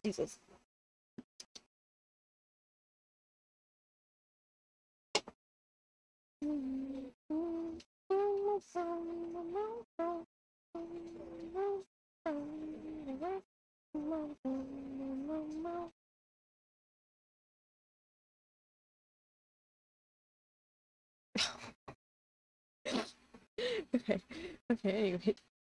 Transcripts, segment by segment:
Jesus. Okay. Okay, anyway.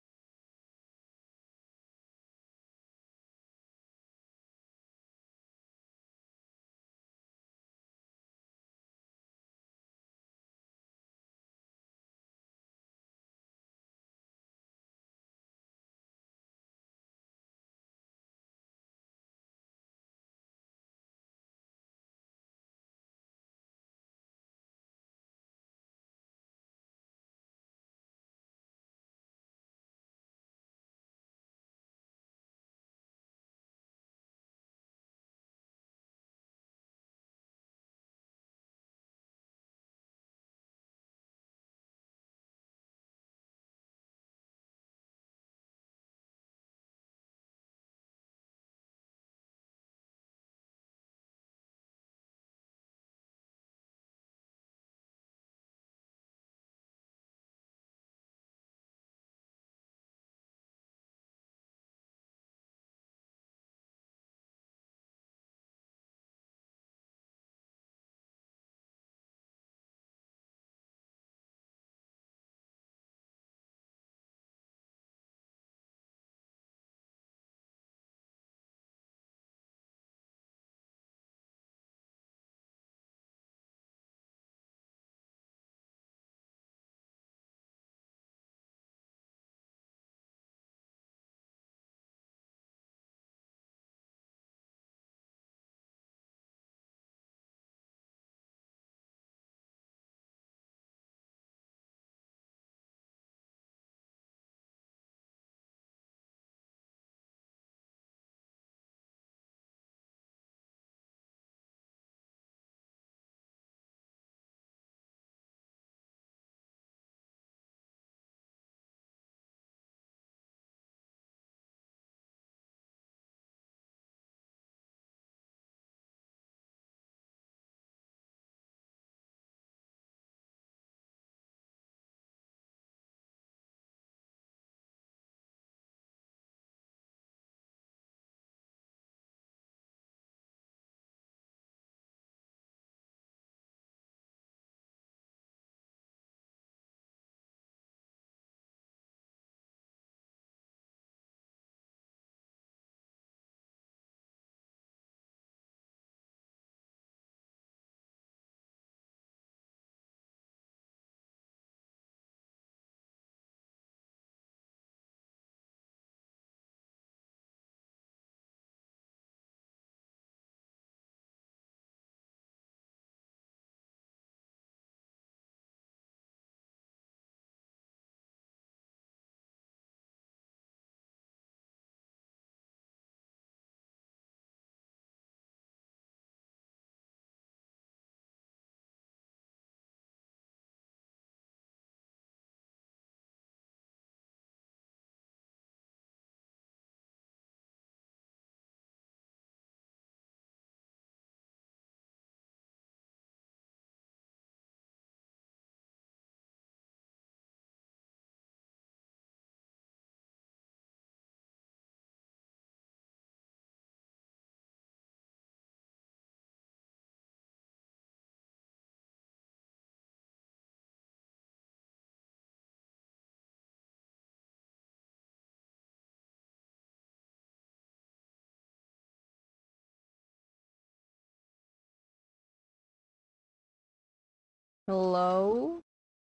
Hello?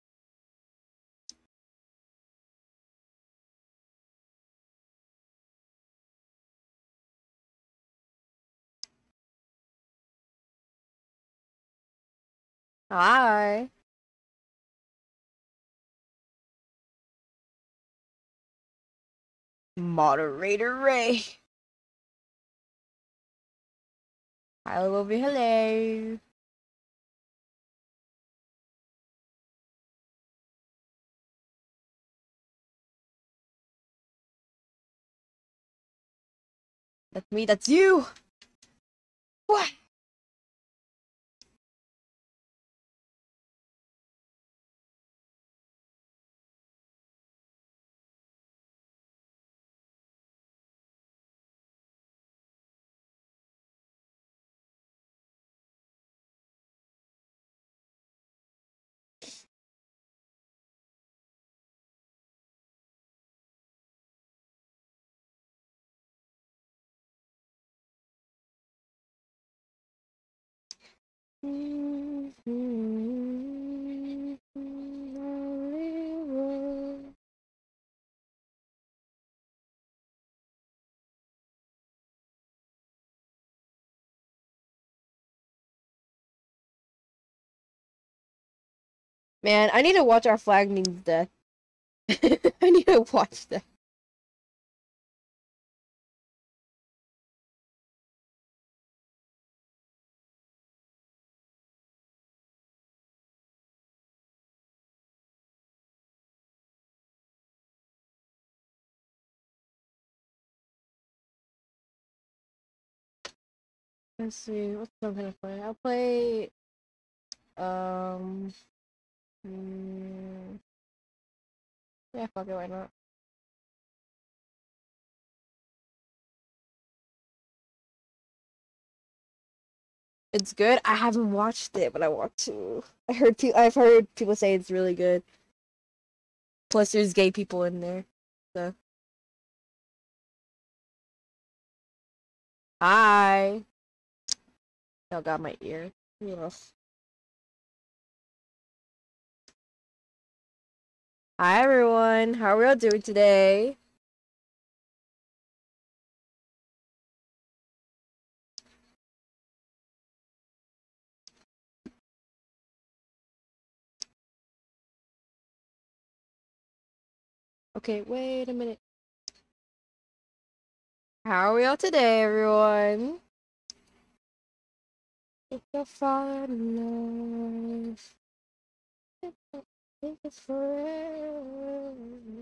Hi. Moderator Ray. Hello, will be hello. That's me, that's you! What? Man, I need to watch Our Flag Means Death. I need to watch that. Let's see, what's I'm gonna play? I'll play um yeah, fuck it, why not? It's good. I haven't watched it, but I want to. I've heard people say it's really good. Plus, there's gay people in there. So, hi. Y'all got my ear. Yes. Hi everyone. How are we all doing today? Okay, wait a minute. How are we all today, everyone? If you're falling in love, think it's forever.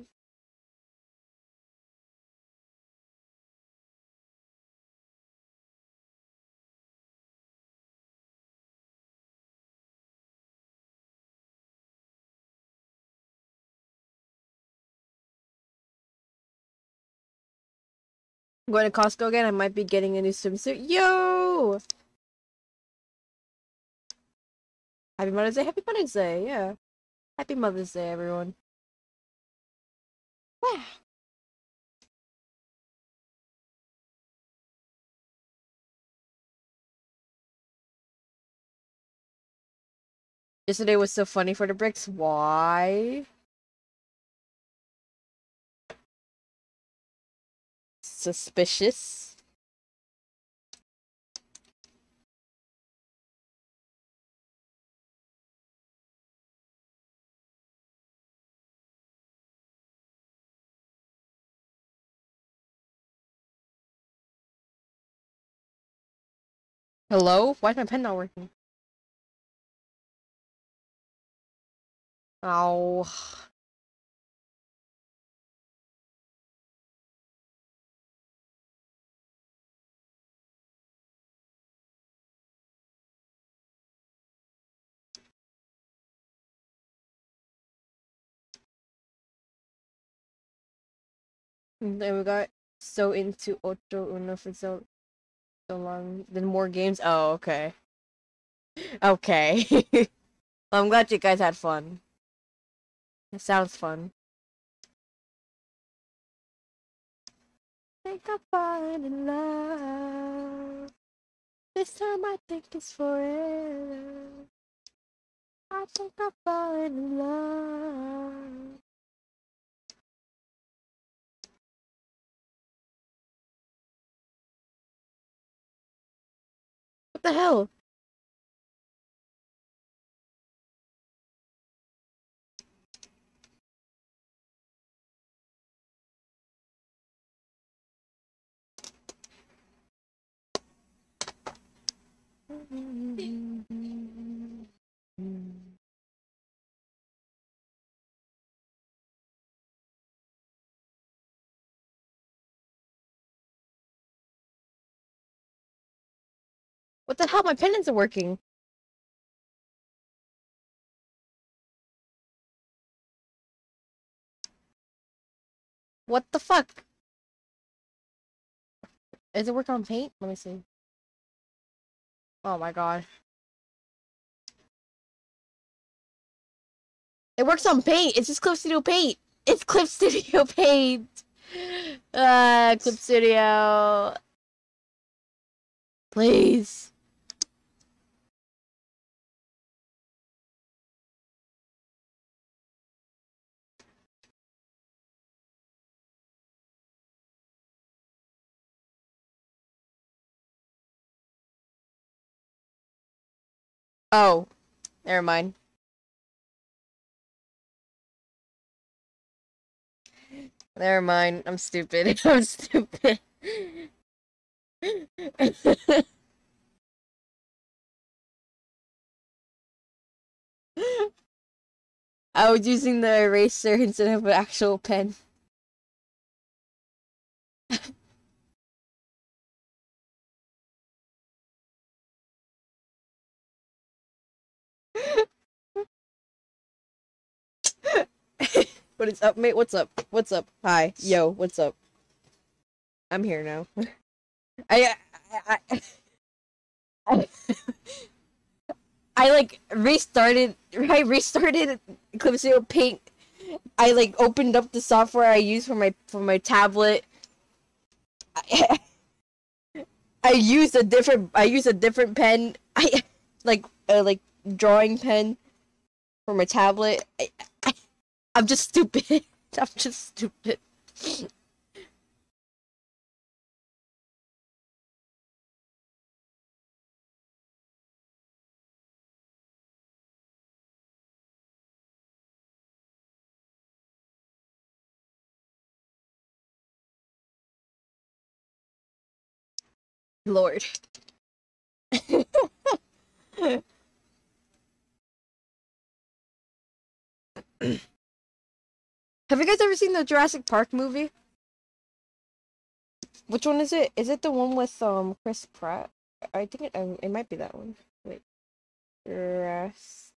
I'm going to Costco again. I might be getting a new swimsuit. Yo! Happy Mother's Day. Happy Mother's Day. Yeah. Happy Mother's Day, everyone. Wow. Yesterday was so funny for the bricks. Why? Suspicious. Hello? Why is my pen not working? Oh. And then we got so into Ocho Uno for so long. Then more games. Oh, okay. Okay. Well, I'm glad you guys had fun. It sounds fun. Think I'm falling in love. This time I think it's forever. I think I'm falling in love. What the hell? What the hell? My pen isn't working. What the fuck? Is it working on paint? Let me see. Oh my god. It works on paint. It's just Clip Studio Paint. It's Clip Studio Paint. Clip Studio. Please. Oh, never mind. Never mind. I'm stupid. I'm stupid. I was using the eraser instead of an actual pen. What is up, mate? What's up? What's up? Hi. Yo, what's up? I'm here now. I I like restarted. I restarted Clip Studio Paint. I like opened up the software I use for my tablet. I used a different pen. I like drawing pen for my tablet. I'm just stupid. I'm just stupid. Lord. Have you guys ever seen the Jurassic Park movie? Which one is it? Is it the one with Chris Pratt? I think it might be that one. Wait. Jurassic.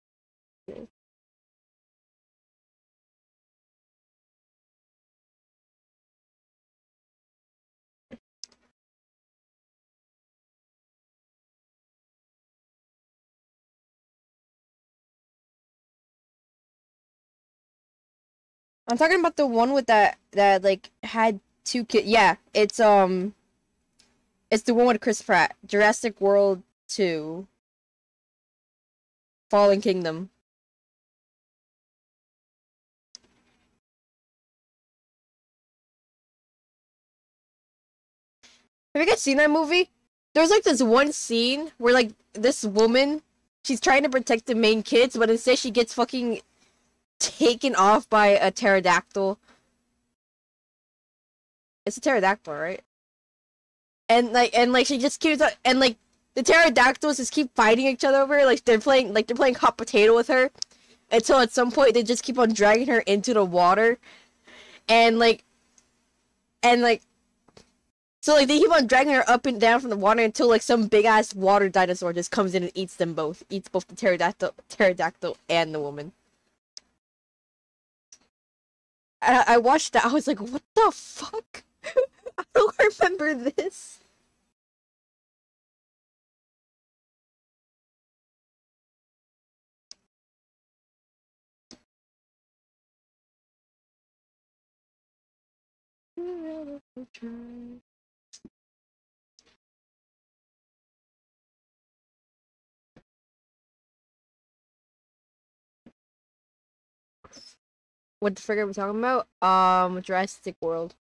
I'm talking about the one with that like had two kids. Yeah, it's the one with Chris Pratt. Jurassic World 2. Fallen Kingdom. Have you guys seen that movie? There's like this one scene where like this woman, she's trying to protect the main kids, but instead she gets fucking taken off by a pterodactyl. It's a pterodactyl, right? And she just keeps and like the pterodactyls just keep fighting each other over her. Like they're playing hot potato with her until at some point they just keep on dragging her into the water and like so like they keep on dragging her up and down from the water until like some big ass water dinosaur just comes in and eats them both. Eats both the pterodactyl and the woman. I watched that. I was like, what the fuck? I don't remember this. What the frick are we talking about? Jurassic World.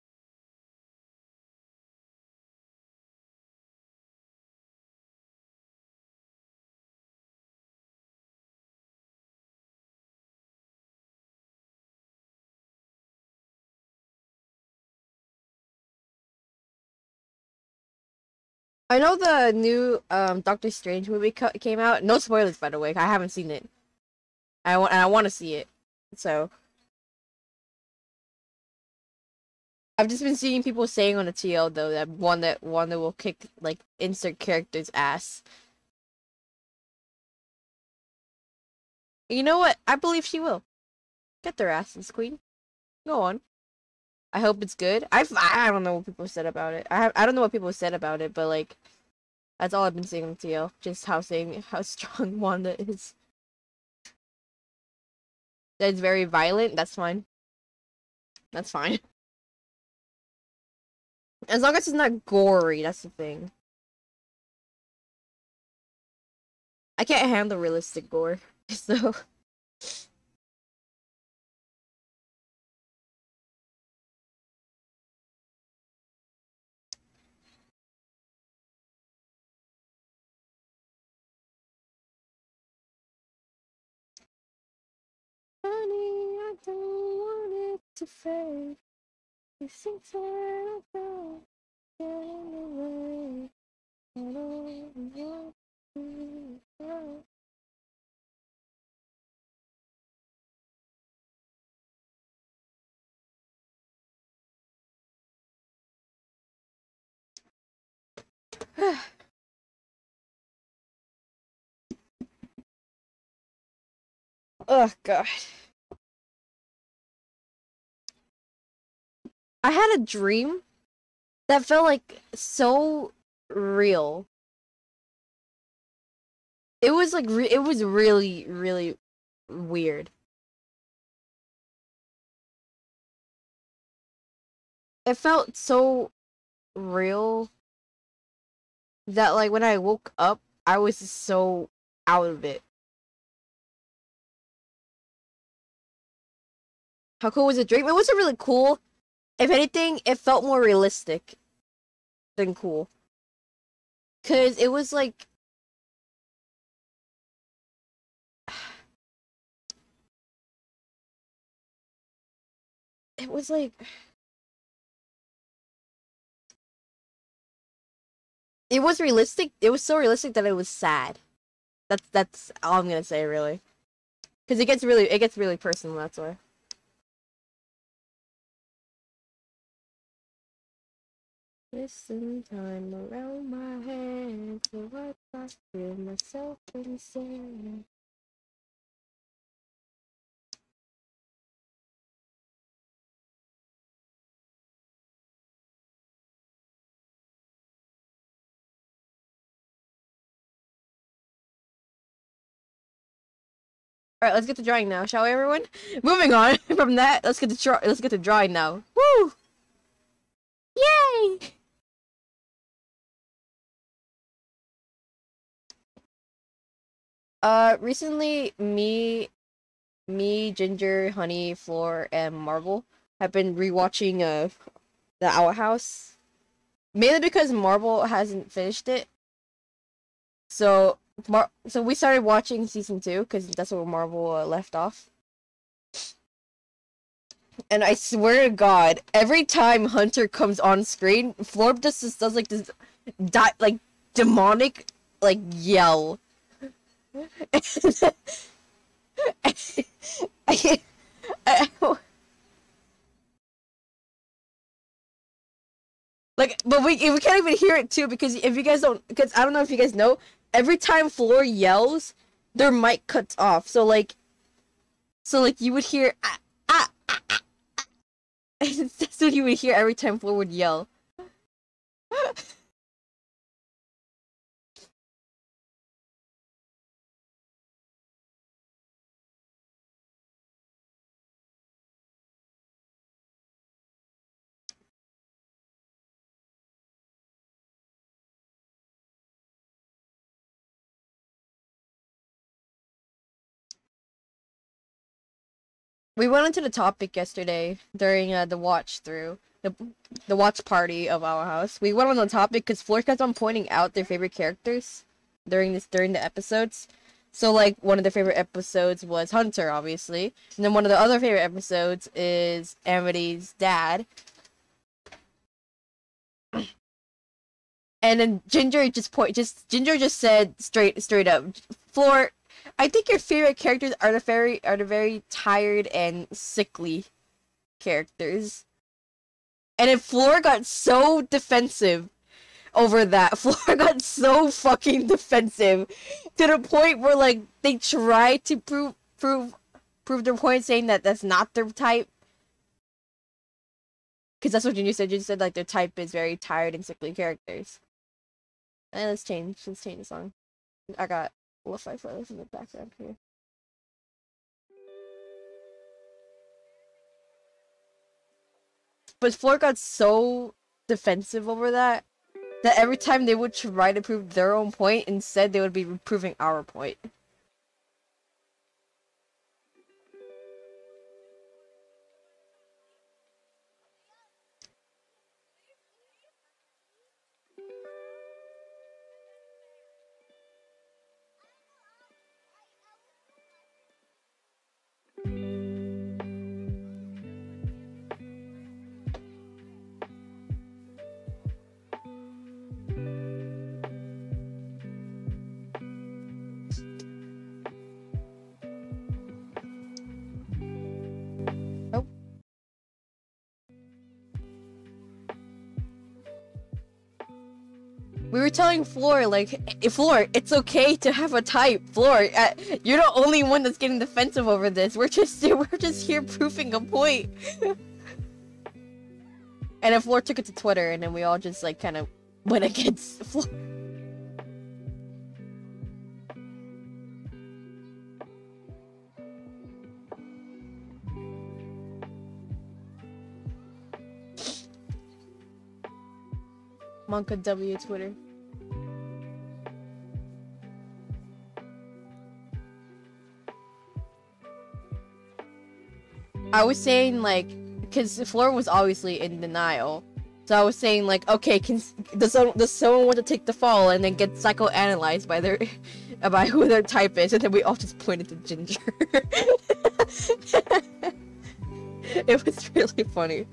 I know the new Doctor Strange movie came out. No spoilers, by the way. I haven't seen it. I want to see it. So I've just been seeing people saying on the TL though that Wanda will kick like insert character's ass. You know what? I believe she will. Get their asses, Queen. Go on. I hope it's good. I don't know what people said about it. I don't know what people said about it, but like that's all I've been seeing on TL. Just how strong Wanda is. That it's very violent. That's fine. That's fine. As long as it's not gory, that's the thing. I can't handle realistic gore, so. Honey, I don't want it to fade. You think that I don't get in the way. I don't want to go. Oh god. I had a dream that felt like so real. It was like it was really really weird. It felt so real that like when I woke up, I was just so out of it. How cool was the dream? It wasn't really cool. If anything, it felt more realistic than cool. Cause it was like it was like it was realistic. It was so realistic that it was sad. That's all I'm gonna say really. Cause it gets really personal. That's why. Listen time around my head, so I feel myself inside. Alright, let's get to drawing now, shall we, everyone? Moving on from that, let's get to drawing now. Woo! Yay! Recently, me, Ginger, Honey, Floor, and Marble have been rewatching the Owl House. Mainly because Marble hasn't finished it. So we started watching season 2 because that's where Marble left off. And I swear to God, every time Hunter comes on screen, Florb just does like this, like demonic, like yell. Like, but we can't even hear it too because if you guys don't, because I don't know if you guys know, every time Floor yells, their mic cuts off. So like you would hear that's what you would hear every time Floor would yell. We went into the topic yesterday during the watch through the watch party of our house. We went on the topic because Floor kept on pointing out their favorite characters during the episodes. So like one of their favorite episodes was Hunter, obviously, and then one of the other favorite episodes is Amity's dad. And then Ginger just said straight up, Floor, I think your favorite characters are the very tired and sickly characters. And then Floor got so defensive over that. Floor got so fucking defensive to the point where like they tried to prove their point, saying that that's not their type. Because that's what you said. You said like their type is very tired and sickly characters. And let's change the song. I got lo-fi photos in the background here. But Floor got so defensive over that every time they would try to prove their own point, instead they would be proving our point. We were telling Floor, like, Floor, it's okay to have a type. Floor, you're the only one that's getting defensive over this. We're just here proving a point. And then Floor took it to Twitter, and then we all just like kind of went against Floor. Monka W Twitter. I was saying like, because Floor was obviously in denial, so I was saying like, okay, does someone want to take the fall and then get psychoanalyzed by their by who their type is, and then we all just pointed to Ginger. It was really funny.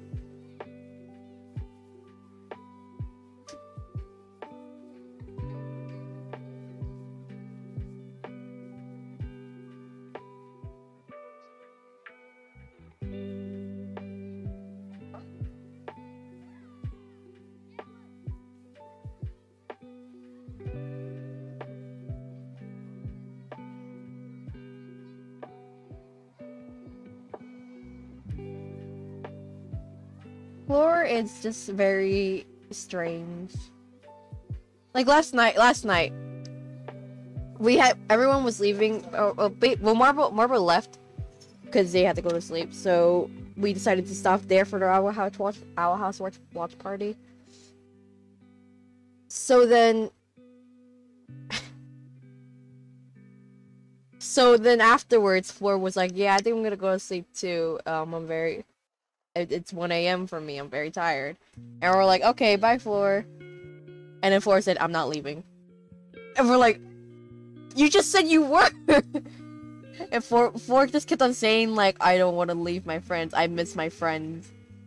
Floor is just very strange. Like last night, everyone was leaving. Well, Marble left because they had to go to sleep. So we decided to stop there for our house watch party. So then afterwards, Floor was like, "Yeah, I think I'm gonna go to sleep too. It's 1 a.m. for me. I'm very tired." And we're like, "Okay, bye, Floor." And then Floor said, "I'm not leaving." And we're like, "You just said you were." And Floor just kept on saying like, "I don't want to leave my friends. I miss my friends."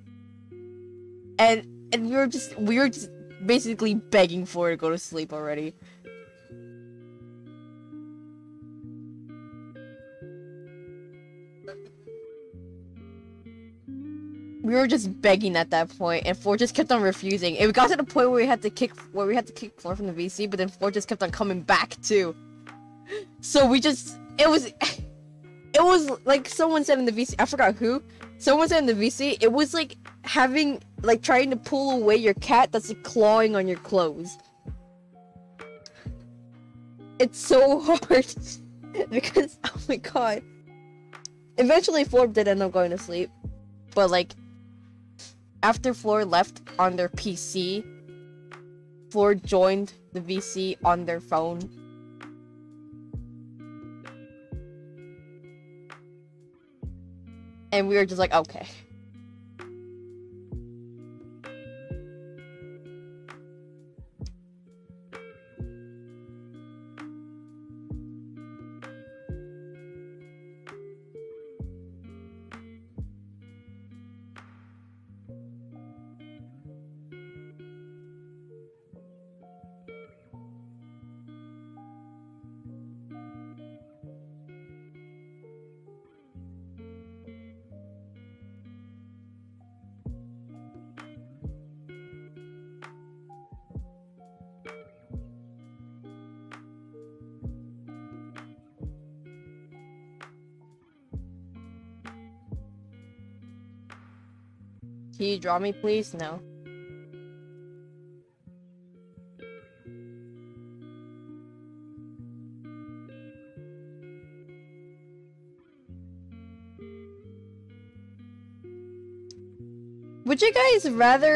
And we were just basically begging Floor to go to sleep already. We were just begging at that point, and Floor just kept on refusing. It got to the point where we had to kick Floor from the VC, but then Floor just kept on coming back too. So it was like someone said in the VC, I forgot who. Someone said in the VC, it was like trying to pull away your cat that's like, clawing on your clothes. It's so hard because oh my god. Eventually, Floor did end up going to sleep, but like. After Floor left on their PC, Floor joined the VC on their phone. And we were just like, okay. Can you draw me, please? No. Would you guys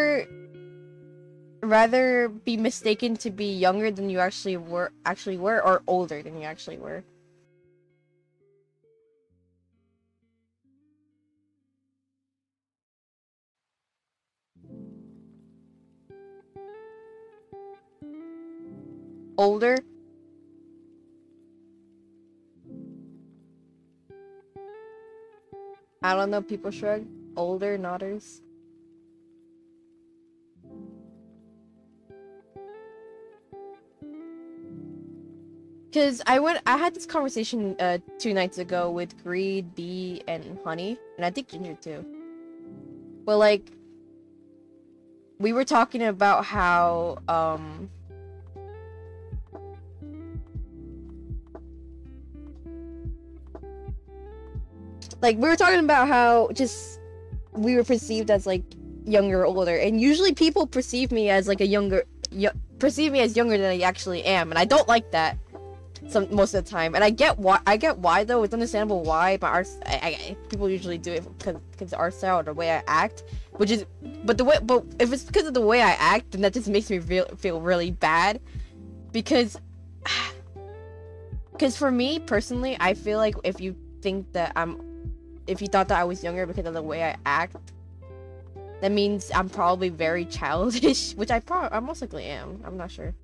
rather be mistaken to be younger than you actually were, or older than you actually were? Older? I don't know, people shrug. Older, nodders. Cause I had this conversation 2 nights ago with Greed, B, and Honey, and I think Ginger too. But like, we were talking about how like we were talking about how just we were perceived as like younger or older, and usually people perceive me as like perceive me as younger than I actually am, and I don't like that. Most of the time, and I get why though. It's understandable why, but people usually do it because art style or the way I act, but if it's because of the way I act, then that just makes me feel really bad, because for me personally, I feel like if you thought that I was younger because of the way I act, that means I'm probably very childish, which I most likely am. I'm not sure.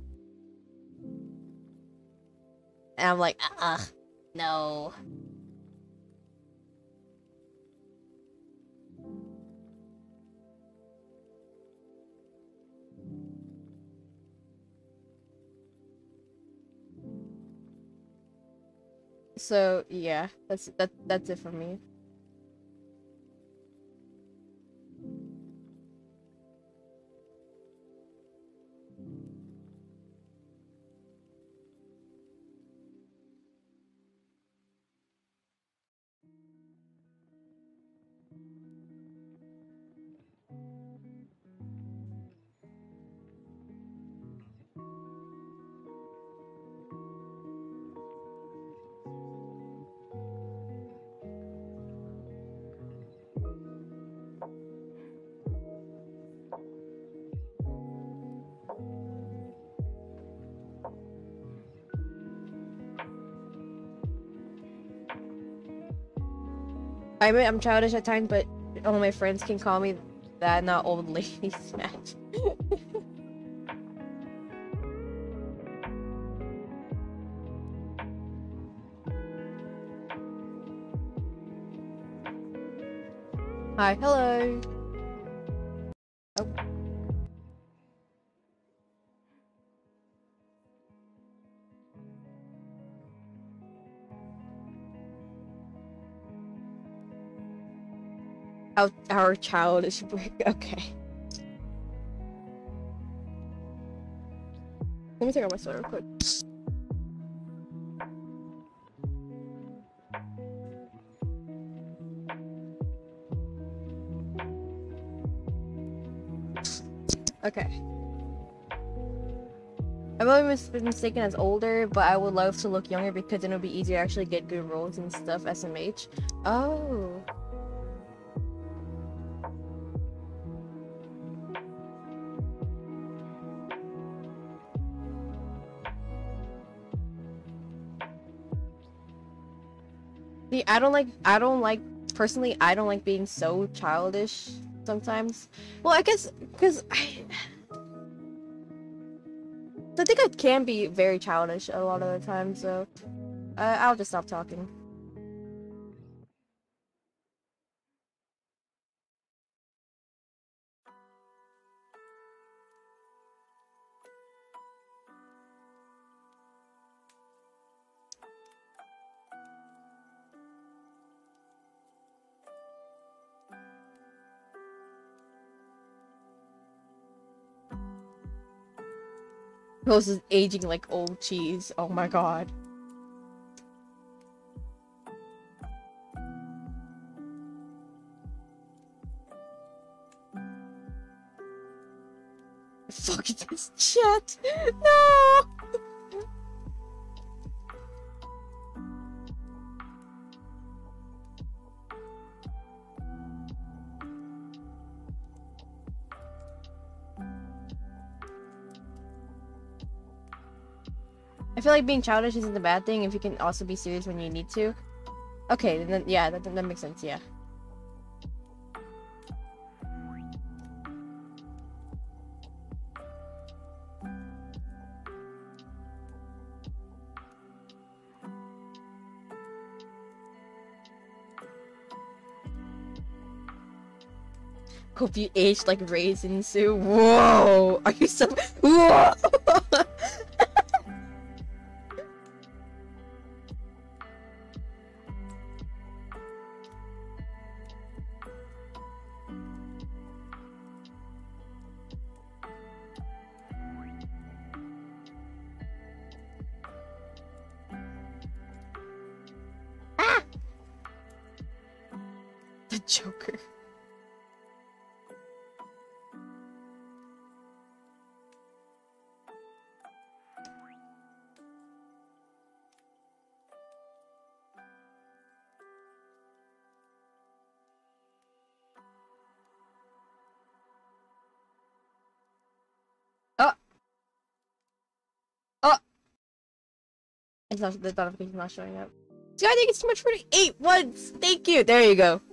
And I'm like, no. So yeah, that's it for me. I admit I'm childish at times, but all my friends can call me that, not old lady smash. Hi, hello. Oh. Our childish break. Okay. Let me take out my sweater real quick. Okay. I've always been mistaken as older, but I would love to look younger because then it would be easier to actually get good roles and stuff. SMH. Oh. See, I don't like personally. I don't like being so childish sometimes. Well, I guess because I think I can be very childish a lot of the time, so I'll just stop talking. Rose is aging like old cheese. Oh my god. Fuck this chat. No. I feel like being childish isn't a bad thing if you can also be serious when you need to. Okay, then yeah, that makes sense, yeah. Hope you aged like Raisin Sue. Whoa! Are you so- Whoa! Ah! The Joker. Oh! Oh! It's not- the notification's not showing up. See, I think it's too much for the 8 once! Thank you! There you go.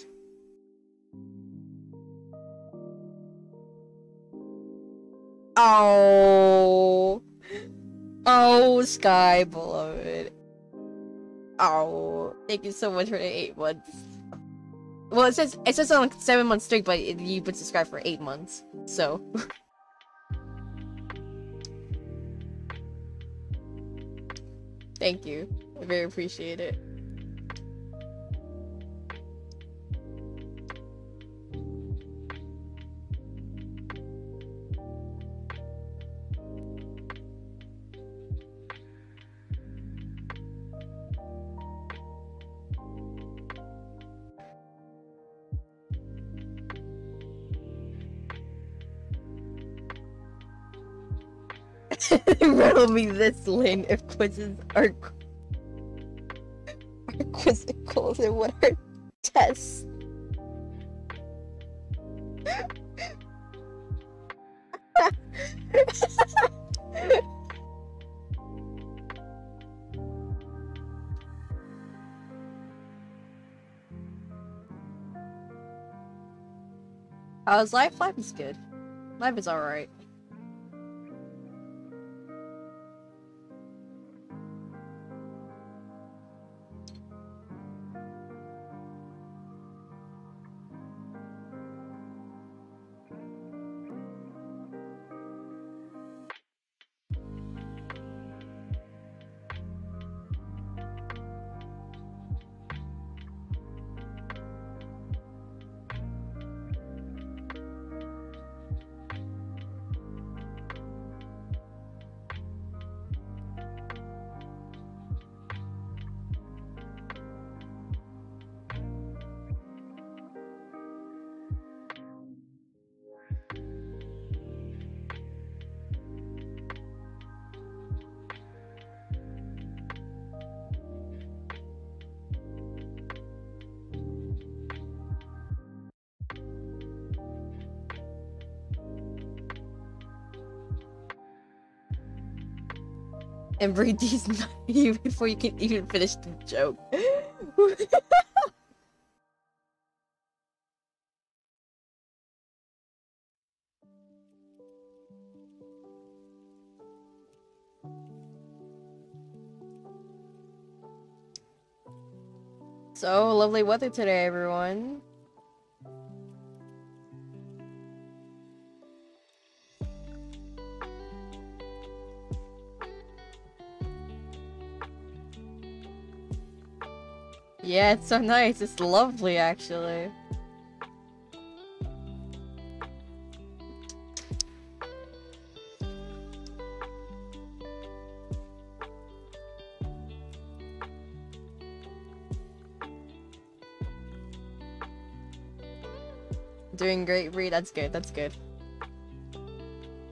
Oh! Oh, Sky, beloved. Oh, thank you so much for the 8 months. Well, it says on 7 months straight, but you've been subscribed for 8 months, so. Thank you. I very appreciate it. Riddle me this, Lynn, if quizzes are quizzicals and what are tests? How's life? Life is good. Life is alright. And read these before you can even finish the joke. So, lovely weather today, everyone. Yeah, it's so nice. It's lovely, actually. Doing great, Bree. That's good. That's good.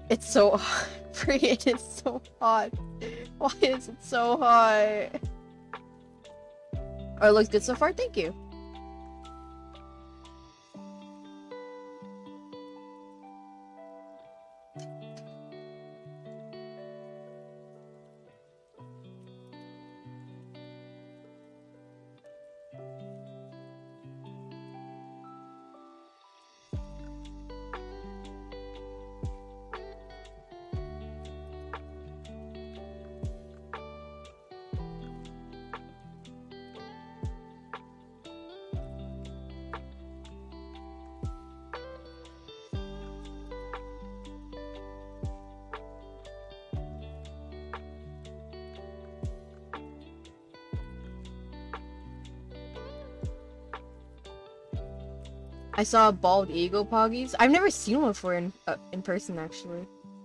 It's so hot. It is so hot. Why is it so hot? Oh, it looks good so far. Thank you. I saw a bald eagle Poggies. I've never seen one before in person, actually.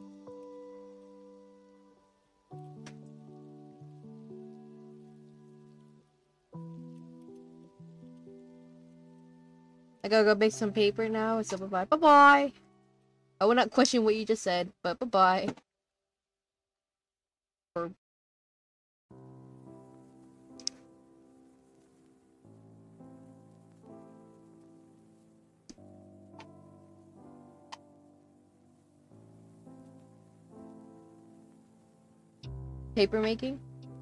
I gotta go make some paper now, so bye-bye. Bye-bye! I will not question what you just said, but bye-bye. Paper making?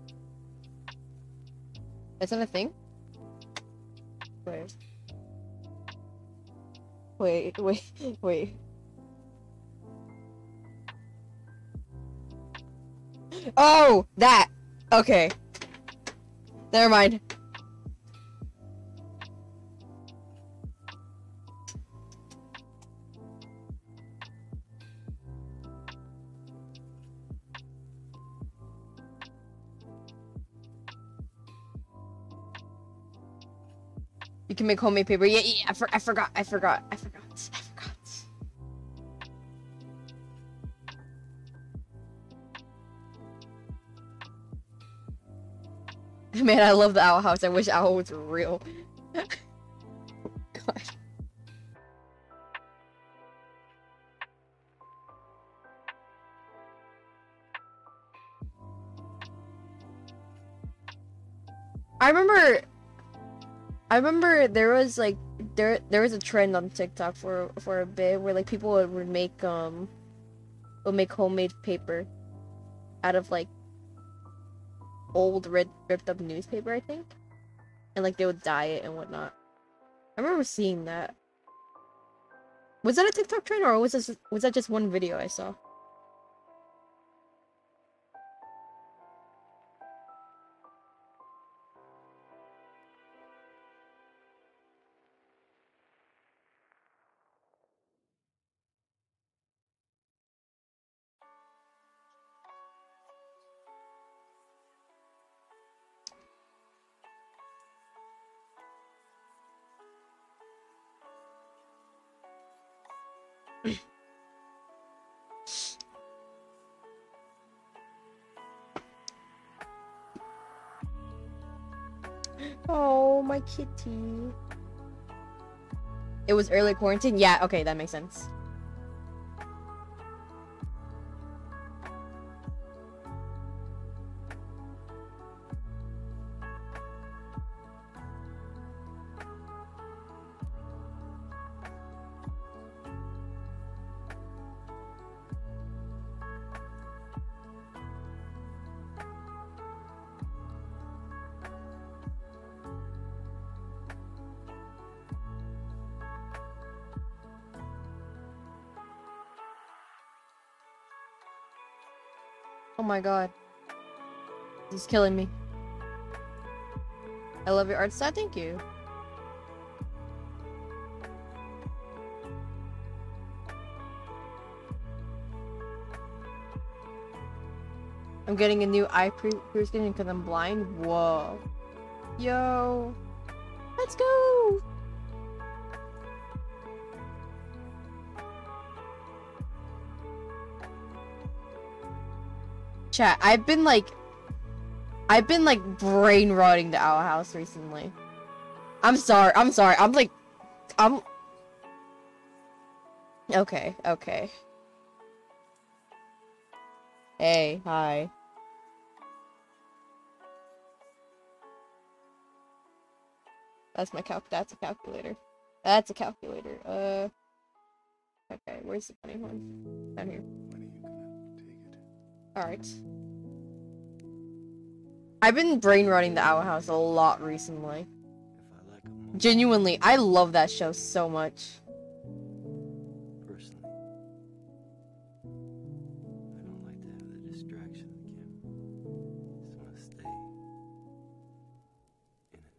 Is that a thing? Wait. Wait. Oh! That! Okay. Never mind. You can make homemade paper. Yeah, I forgot. Man, I love the owl house. I wish owl was real. God. I remember there was like there was a trend on TikTok for a bit where like people would make homemade paper out of like old ripped up newspaper, I think, and like they would dye it and whatnot. I remember seeing that. Was that a TikTok trend or was that just one video I saw? Oh, my kitty. It was early quarantine? Yeah, okay, that makes sense. Oh my god. This is killing me. I love your art style, thank you. I'm getting a new eye piercing because I'm blind. Whoa. Yo. Let's go. Chat, I've been like brain rotting the owl house recently. I'm sorry. I'm okay. Hey, hi. That's my that's a calculator. That's a calculator. Okay, where's the funny one? Down here. When are you gonna take it? Alright. I've been brain running the Owl House a lot recently. If I like a movie, Genuinely, I love that show so much. personally, I don't like to have the distraction of the camera. Just want to stay in it.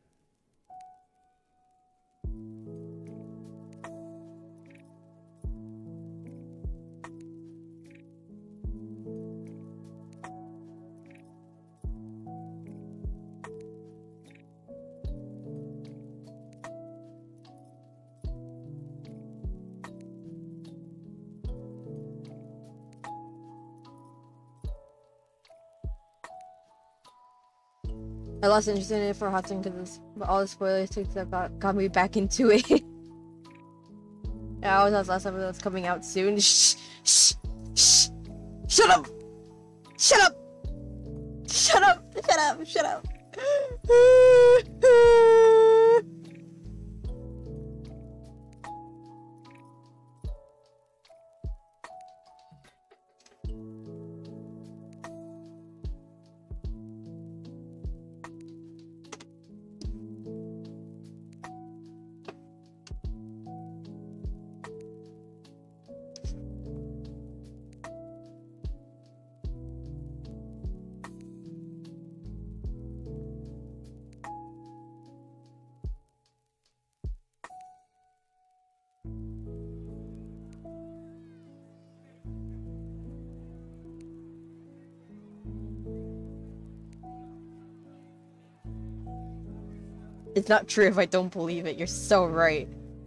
I lost interest in it for a hot second because all the spoilers that got me back into it. Yeah, I always last episode that's coming out soon. Shh, shh, shh, shut up, shut up, shut up, shut up, shut up. It's not true if I don't believe it. You're so right.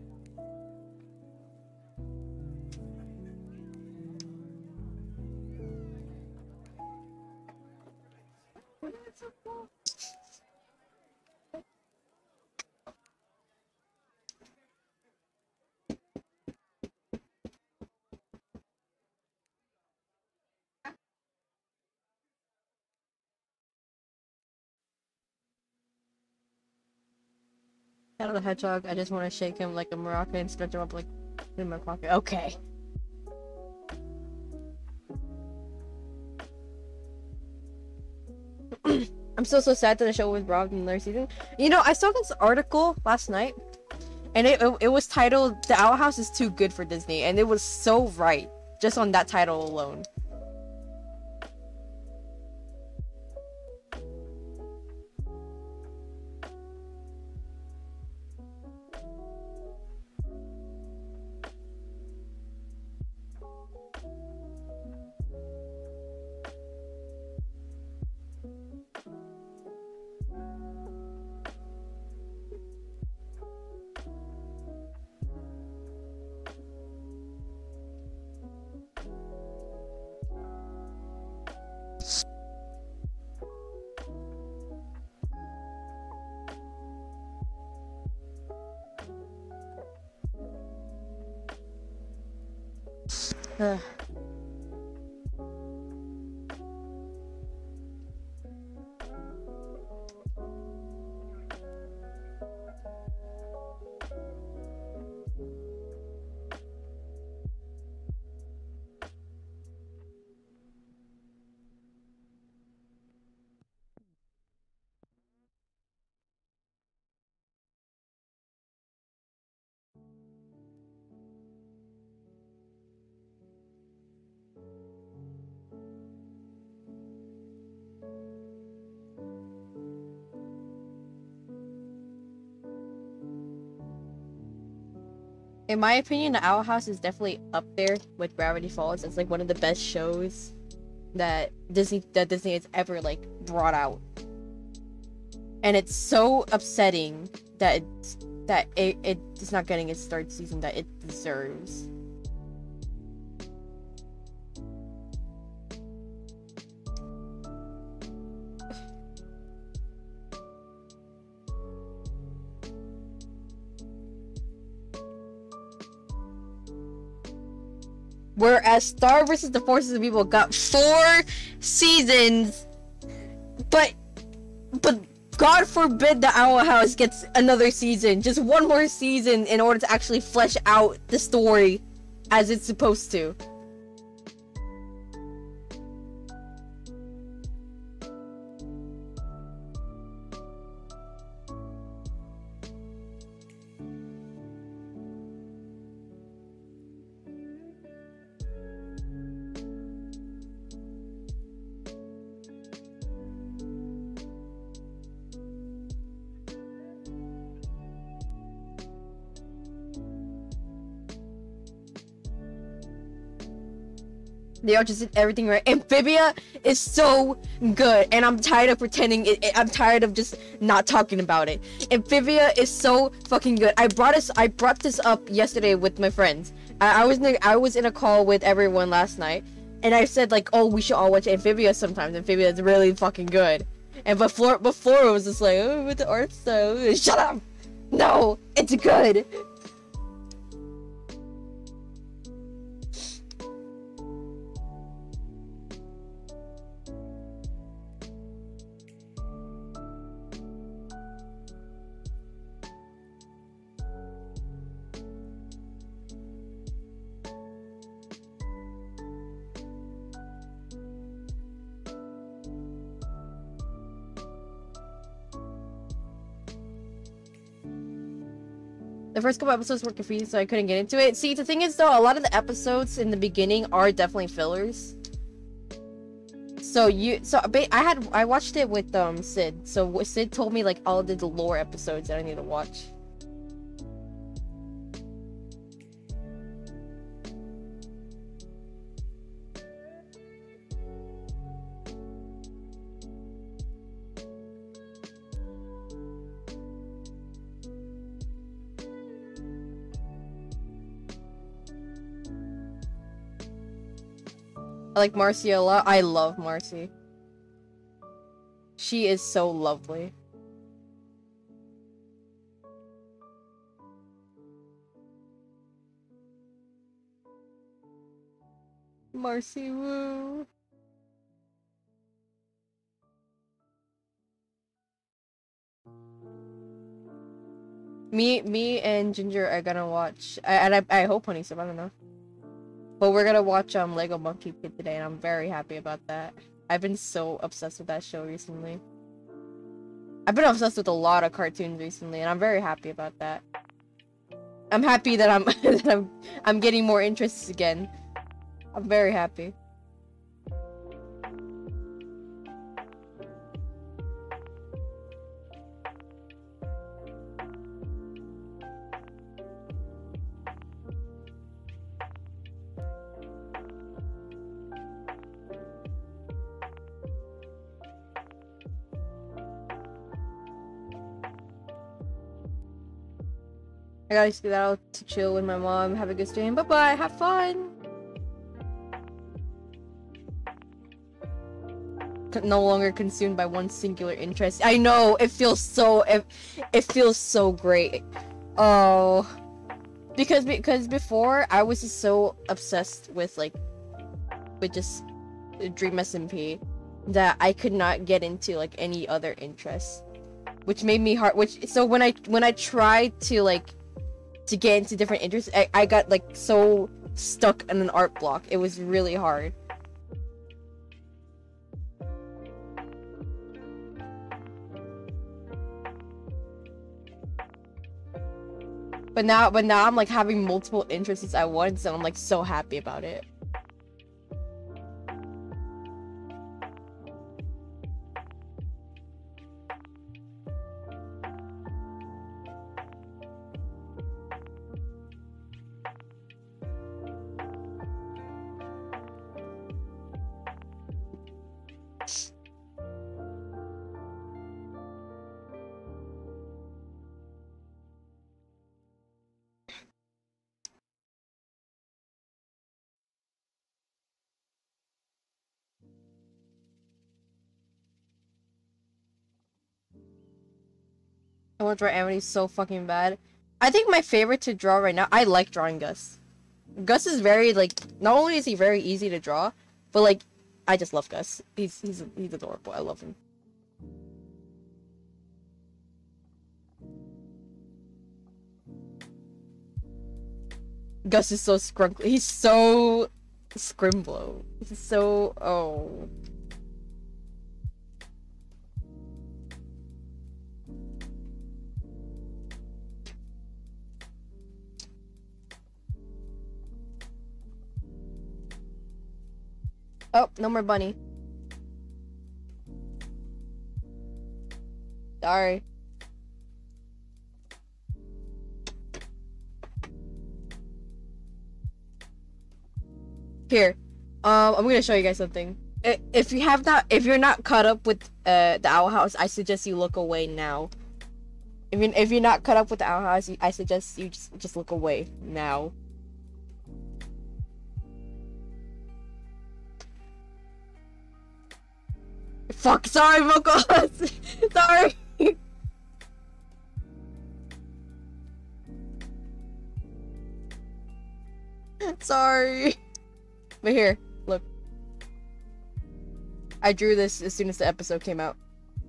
Shadow the Hedgehog, I just want to shake him like a maraca and stretch him up like in my pocket. Okay. I'm still so sad that the show was robbed in their season. You know, I saw this article last night, and it was titled "The Owl House is too good for Disney," and it was so right, just on that title alone. Ugh. In my opinion, The Owl House is definitely up there with Gravity Falls. It's like one of the best shows that Disney has ever like brought out. And it's so upsetting that it's not getting its third season that it deserves. Whereas Star versus the Forces of Evil got 4 seasons, but God forbid the Owl House gets another season, just one more season in order to actually flesh out the story as it's supposed to. They all just did everything right. Amphibia is so good, and I'm tired of pretending I'm tired of just not talking about it. Amphibia is so fucking good. I brought this up yesterday with my friends. I was in a call with everyone last night, and I said like, oh, we should all watch Amphibia sometimes. Amphibia is really fucking good. And before it was just like, oh, with the art style. Shut up. No, it's good. The first couple episodes were confusing, so I couldn't get into it. See, the thing is, though, a lot of the episodes in the beginning are definitely fillers. So I watched it with Sid. So Sid told me like all of the lore episodes that I need to watch. I like Marcy a lot. I love Marcy. She is so lovely. Marcy, woo. Me and Ginger are gonna watch. I hope Honeysup, I don't know. But we're gonna watch Lego Monkey Kid today, and I'm very happy about that. I've been so obsessed with that show recently. I've been obsessed with a lot of cartoons recently, and I'm very happy about that. I'm happy that I'm getting more interests again. I'm very happy. I gotta skedaddle out to chill with my mom. Have a good stream. Bye bye. Have fun. No longer consumed by one singular interest. I know it feels so. It feels so great. Oh, because before I was just so obsessed with just Dream SMP that I could not get into like any other interests, which made me hard. So when I tried to get into different interests, I got like so stuck in an art block. It was really hard. But now I'm like having multiple interests at once, and I'm like so happy about it. I want to draw Amity so fucking bad. I think my favorite to draw right now, I like drawing Gus. Gus is very like. Not only is he very easy to draw, but like, I just love Gus. He's adorable. I love him. Gus is so scrunkly. He's so scrimblow. He's so oh. Oh, no more bunny. Sorry. Here, I'm gonna show you guys something. If you're not caught up with the Owl House, I suggest you look away now. If you're not caught up with the Owl House, I suggest you just look away now. Fuck, sorry, Mokos! Sorry! Sorry. But here, look. I drew this as soon as the episode came out.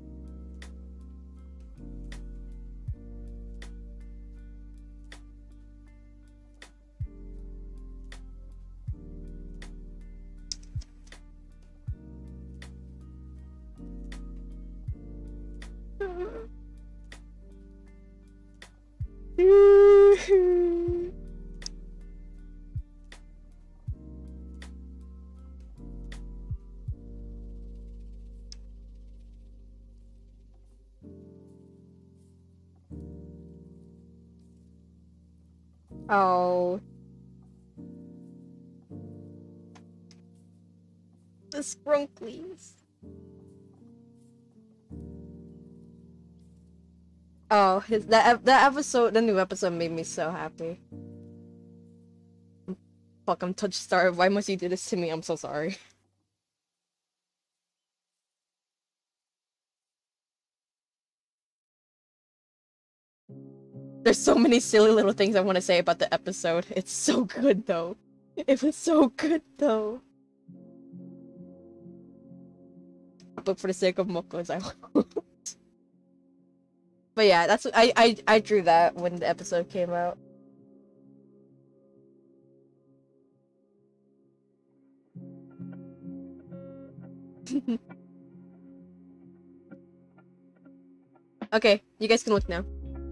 Oh. The Sprunklies. Oh, that episode, the new episode made me so happy. Fuck, I'm touch starved. Why must you do this to me? I'm so sorry. There's so many silly little things I want to say about the episode. It's so good though. It was so good though. But for the sake of Mokos, I won't. But yeah, that's I drew that when the episode came out. Okay, you guys can look now.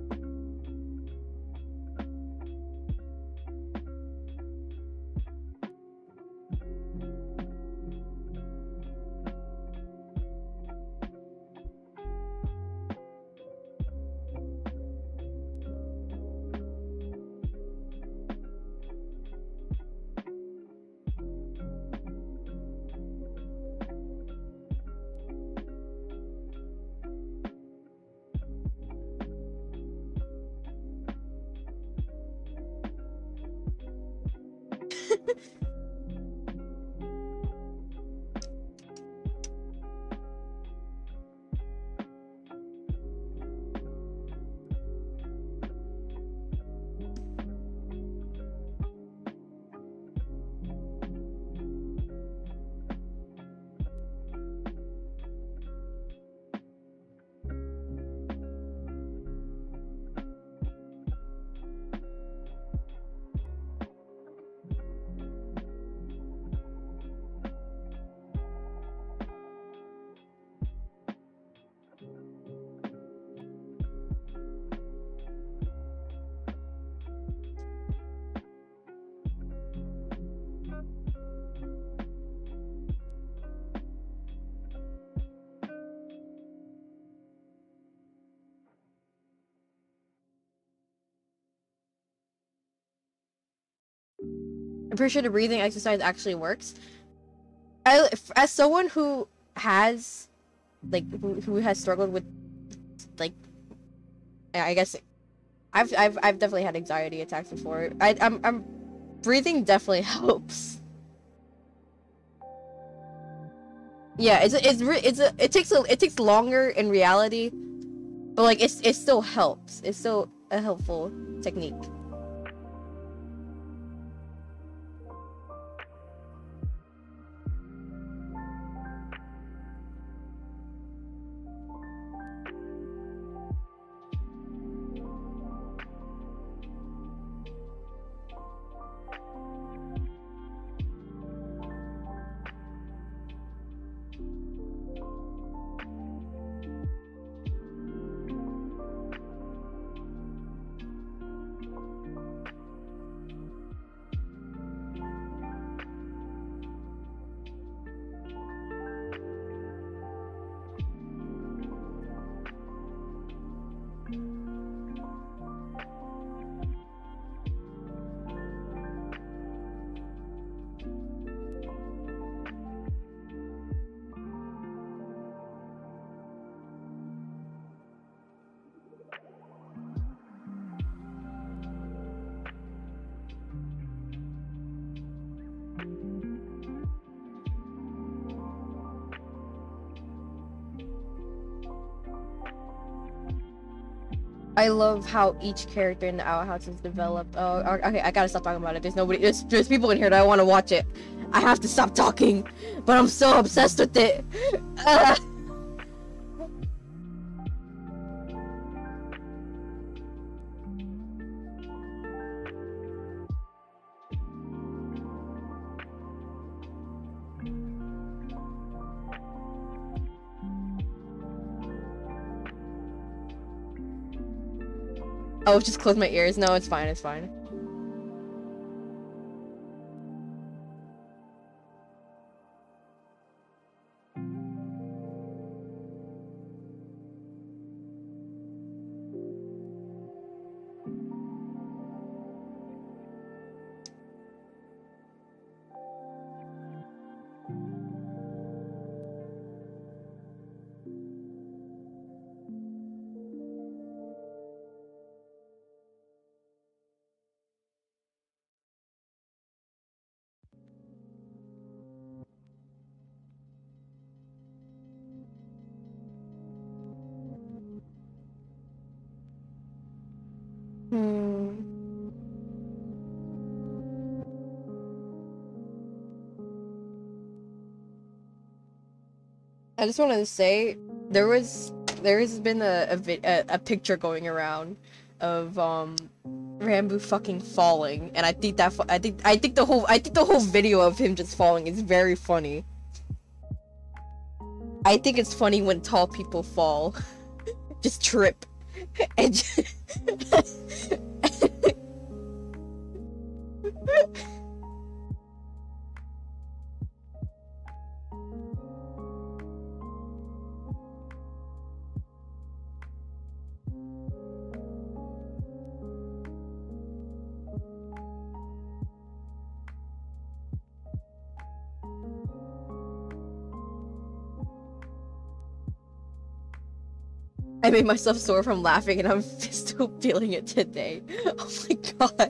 I'm pretty sure the breathing exercise actually works. As someone who has, like, who has struggled with, like, I guess, I've definitely had anxiety attacks before. I'm breathing definitely helps. Yeah, it takes longer in reality, but like it still helps. It's still a helpful technique. I love how each character in the Owl House is developed. Oh, okay, I gotta stop talking about it. There's nobody. There's people in here that want to watch it. I have to stop talking, but I'm so obsessed with it. Oh, just close my ears. No, it's fine. It's fine. Hmm. I just wanted to say there has been a picture going around of Rambo fucking falling, and I think the whole video of him just falling is very funny. I think it's funny when tall people fall, just trip, and I made myself sore from laughing, and I'm still feeling it today. Oh my god.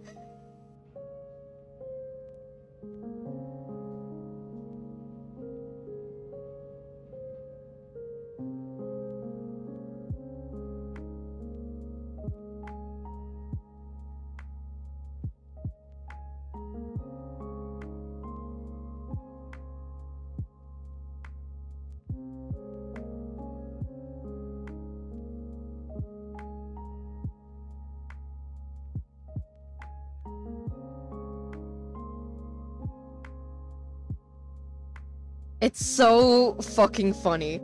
It's so fucking funny.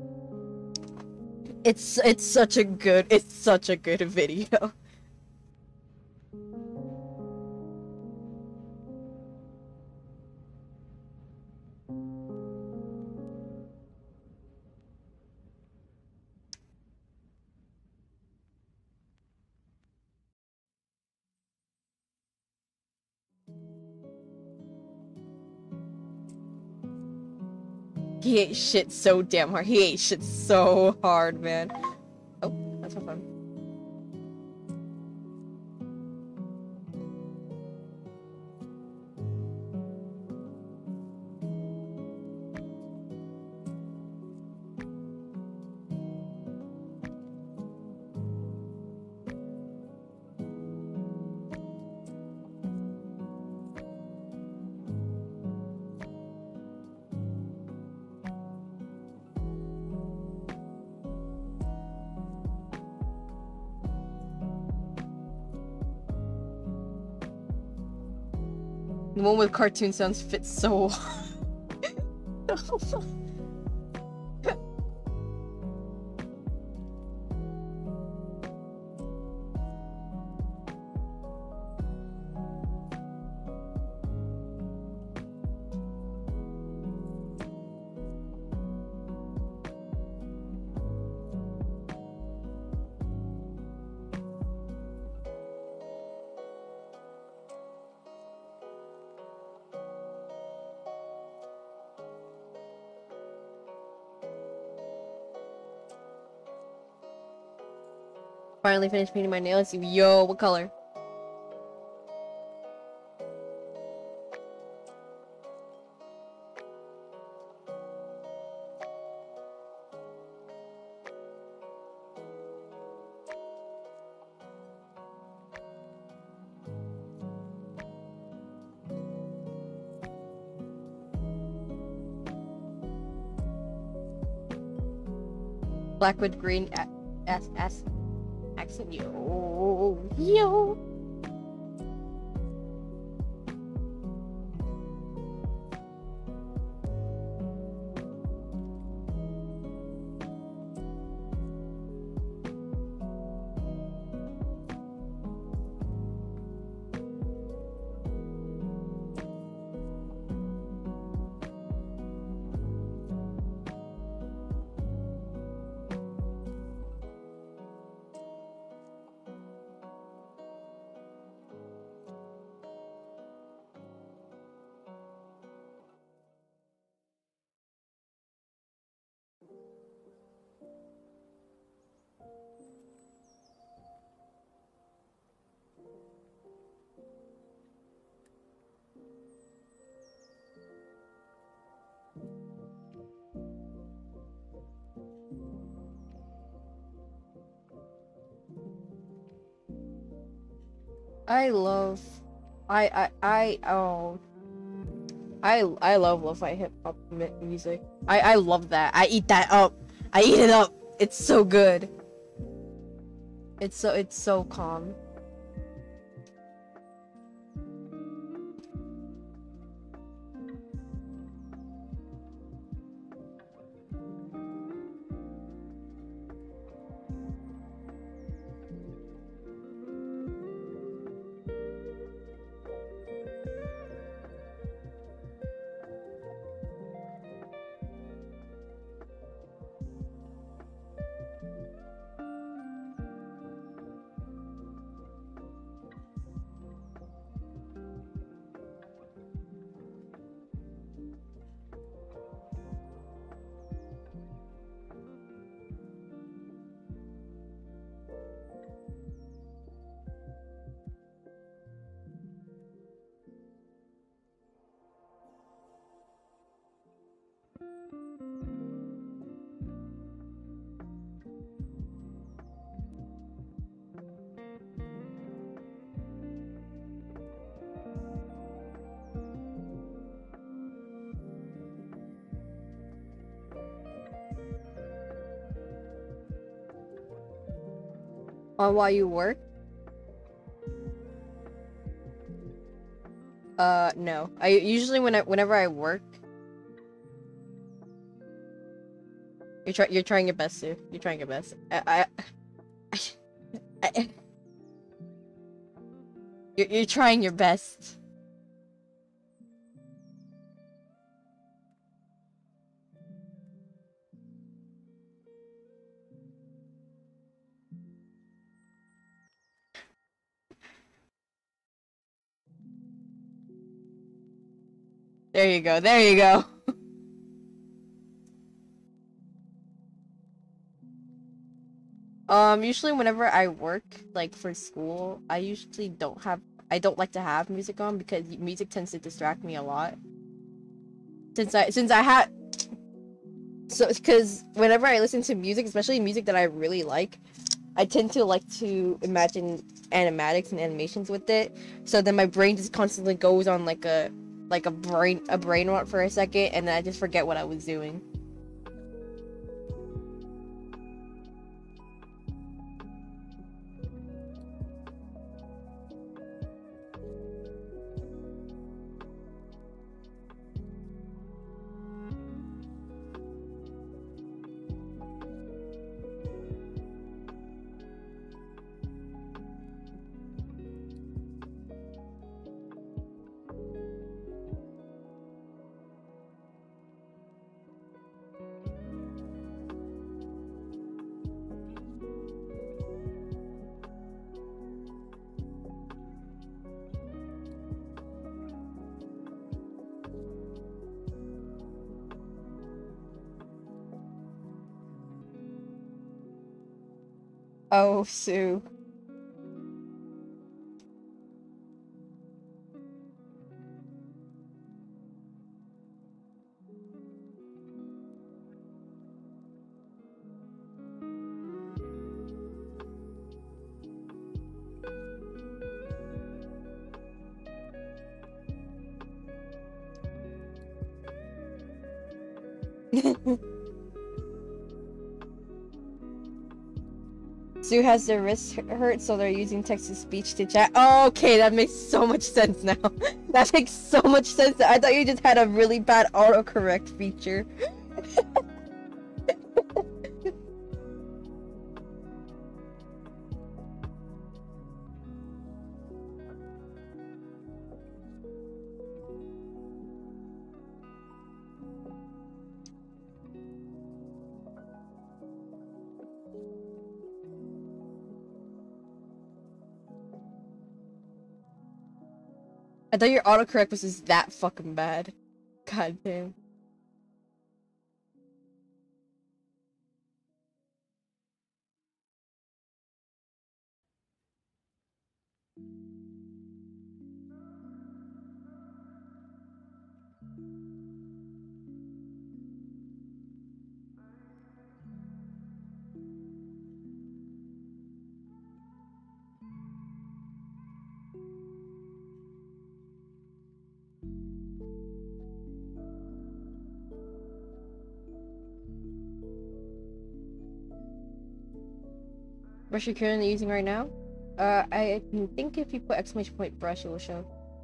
It's such a good video. He ate shit so damn hard. He ate shit so hard, man. Oh, that's not fun. The one with cartoon sounds fits so. Finally finished painting my nails. Yo, what color? Black with green accent. Yo. I love oh I love lo-fi hip hop music. I love that. I eat that up. I eat it up. It's so good. It's so calm. On while you work? No. I usually whenever I work, you're trying your best to. You're trying your best. I you're trying your best. There you go. There you go. Usually whenever I work, like for school, I don't like to have music on because music tends to distract me a lot. Since I had so because whenever I listen to music, especially music that I really like, I tend to like to imagine animatics and animations with it. So then my brain just constantly goes on like a brain rot for a second, and then I just forget what I was doing. Oh, Sue. Sue has their wrist hurt, so they're using text-to-speech to chat. Oh, okay, that makes so much sense now. That makes so much sense. I thought you just had a really bad autocorrect feature. I thought your autocorrect was just that fucking bad. God damn. Brush you're currently using right now? I think if you put exclamation point brush, it will show.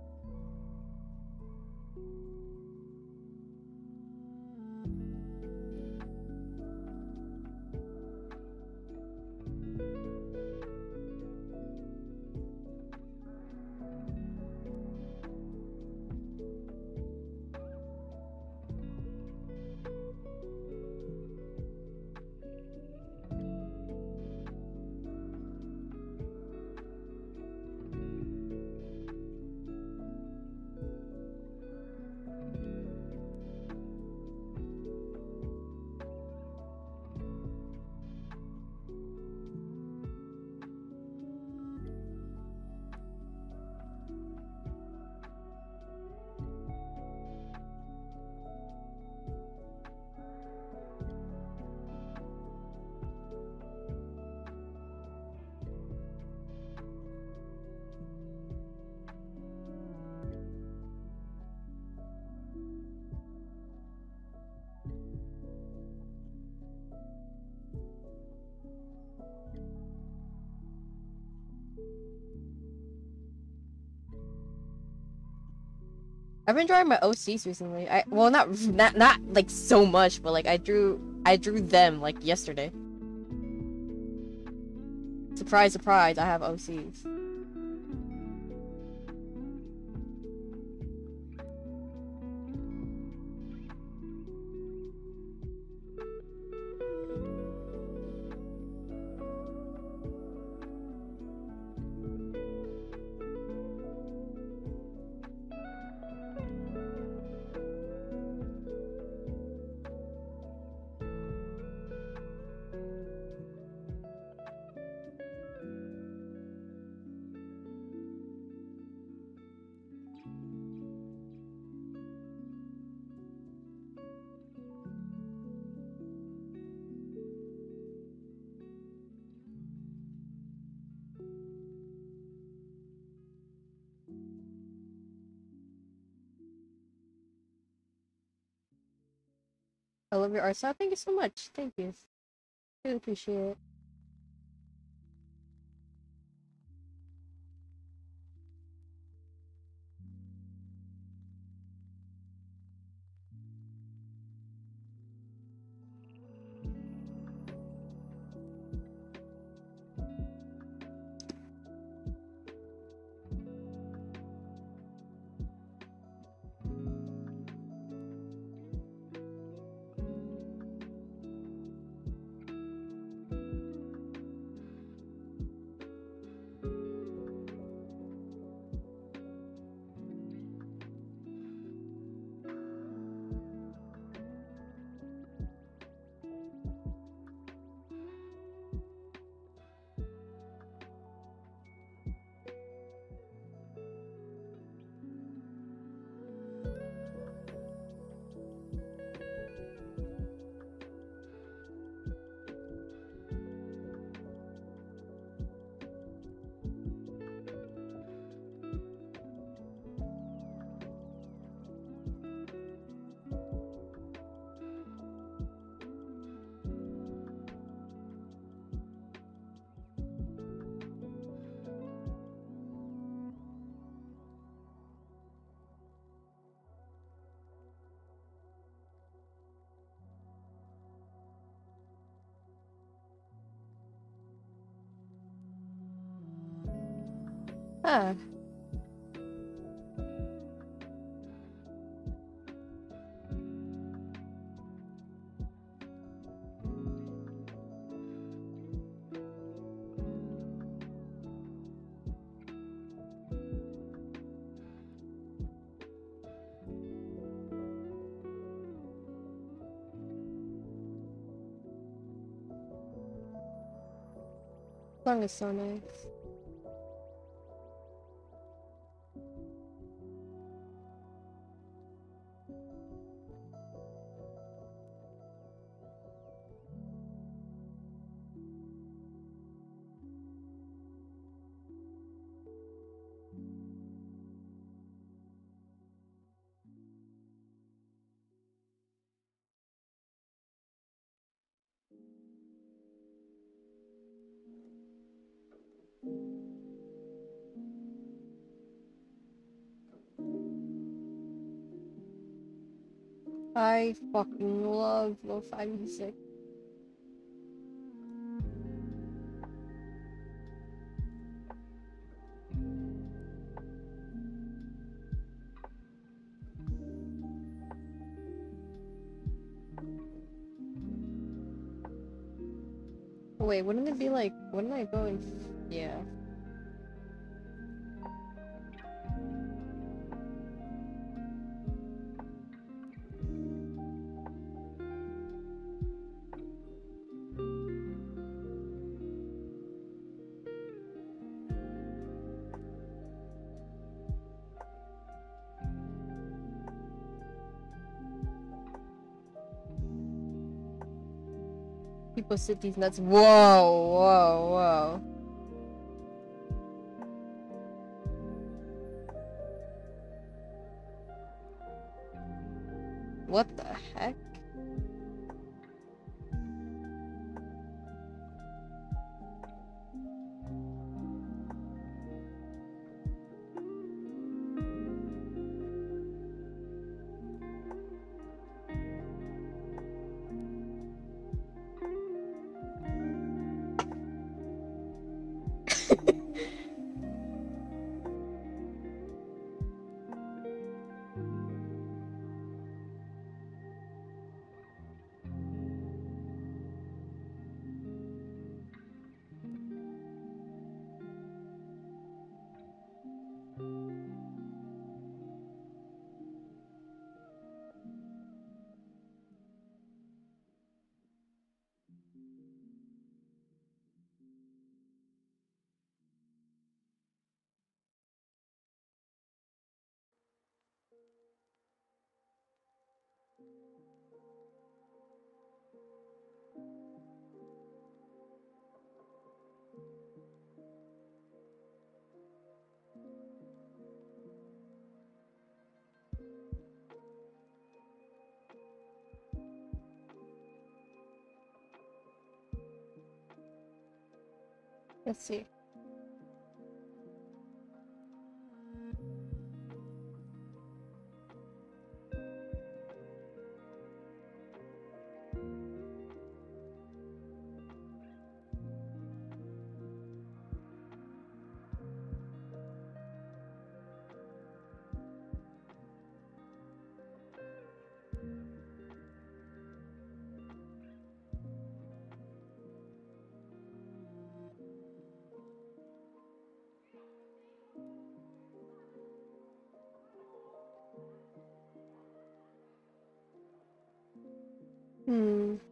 I've been drawing my OCs recently. Well, not like so much, but like I drew them like yesterday. Surprise, surprise! I have OCs. I love your art style. Thank you so much. Thank you. Really appreciate it. Ah. Song is so nice. I fucking love lo-fi music. Wait, wouldn't it be like, wouldn't I go in? Yeah. People sit these nuts. Whoa, whoa, whoa. What the heck? Let's see. Hmm.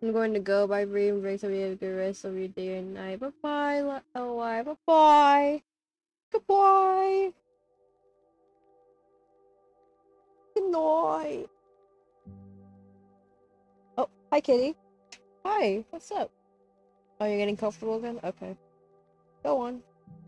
I'm going to go. Bye, Bream. Breaks. Hope you have a good rest of your day and night. Bye bye. Bye bye. Goodbye. Good night. Oh, hi, Kitty. Hi. What's up? Oh, you're getting comfortable again? Okay. Go on.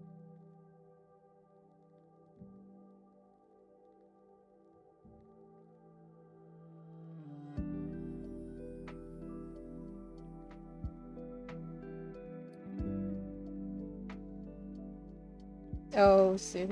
Oh, see.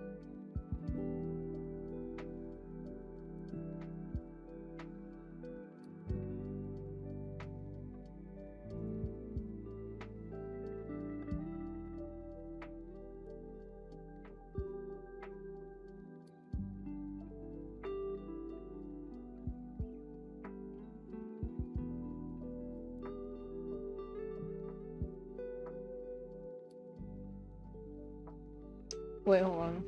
Wait, hold on.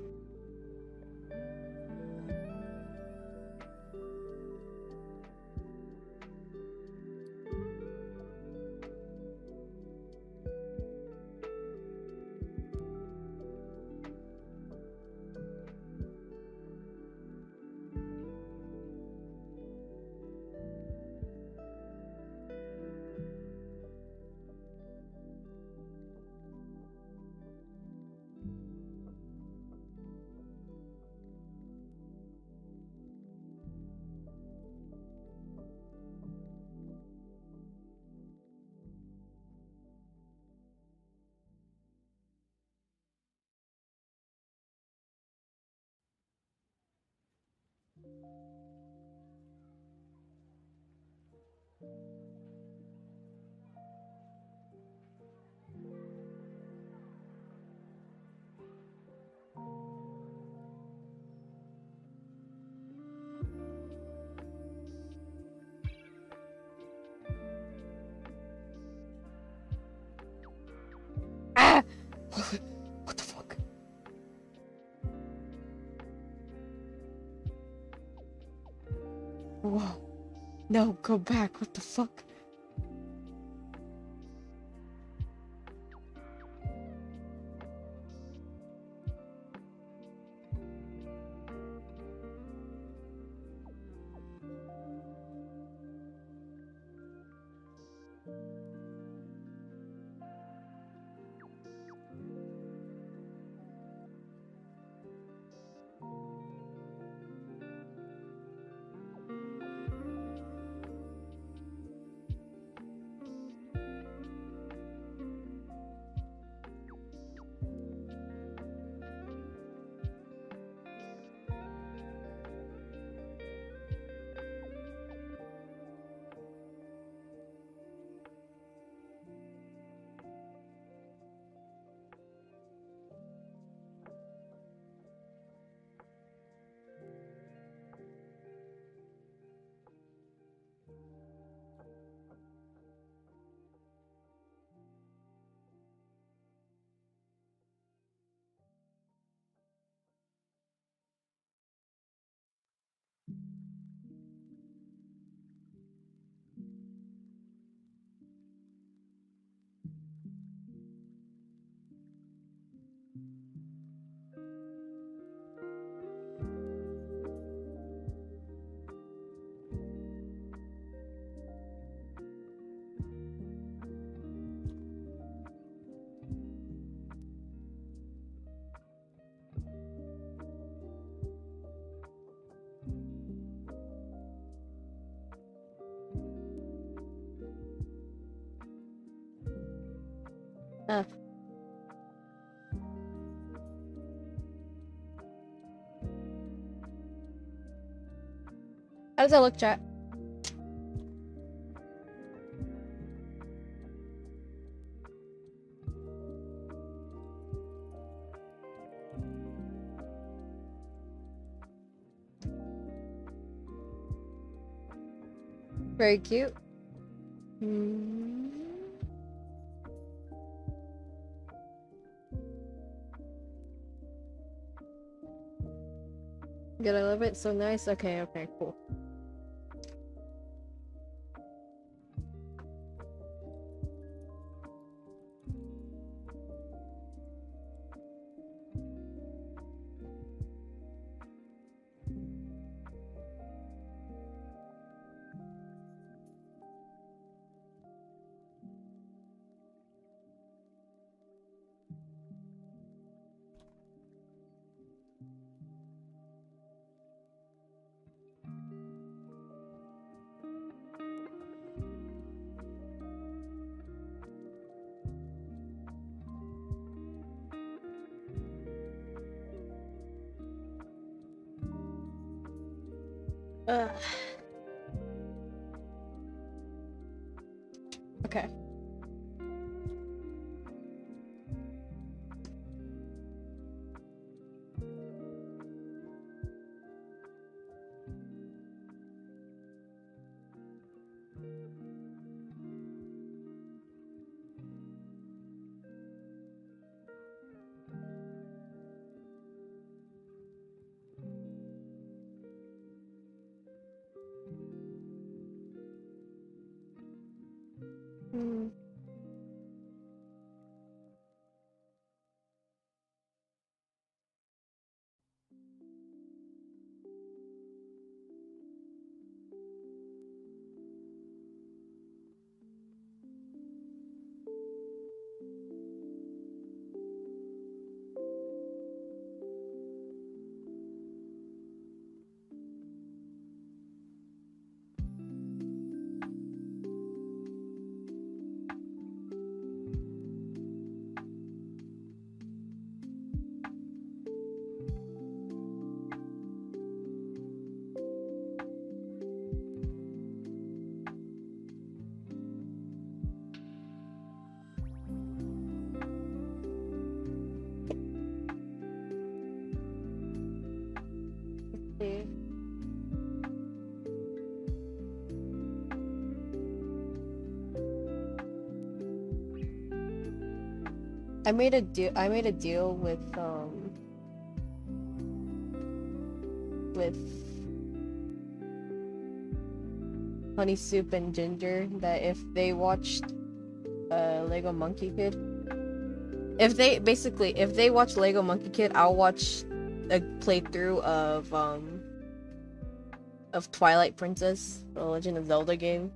Ah! What the fuck? Whoa. No, go back. What the fuck? Ah. How does that look, chat? Very cute. Hmm. Good, I love it. So nice. Okay, okay, cool. Ugh. Okay. Hmm. See. I made a deal. I made a deal with Honey Soup and Ginger that if they watched Lego Monkey Kid, if they watch Lego Monkey Kid, I'll watch a playthrough of Twilight Princess, the Legend of Zelda game.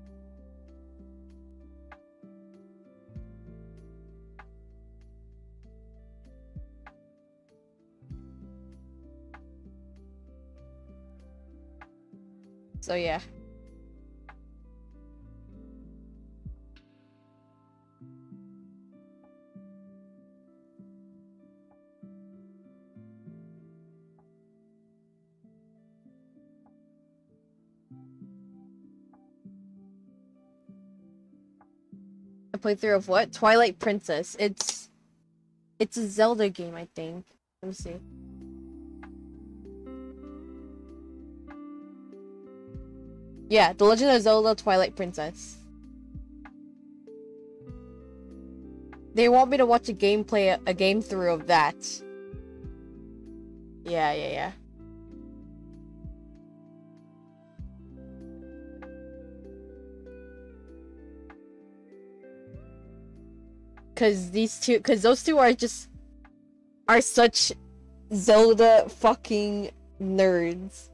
So yeah. A playthrough of what? Twilight Princess. It's a Zelda game, I think. Let me see. Yeah, The Legend of Zelda Twilight Princess. They want me to watch a game through of that. Yeah. Cause those two are such Zelda fucking nerds.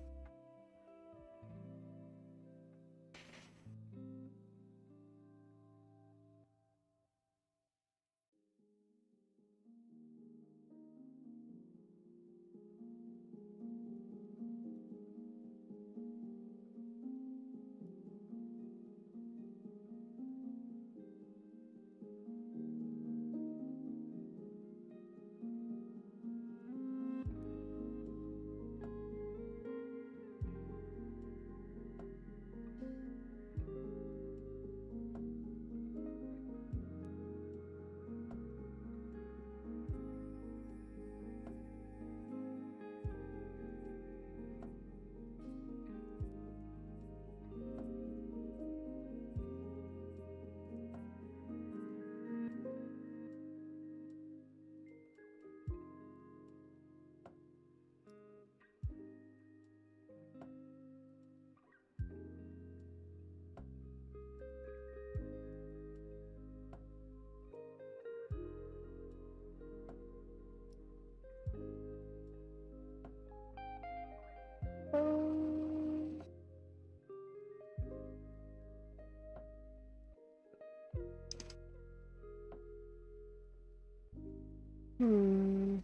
Hmm.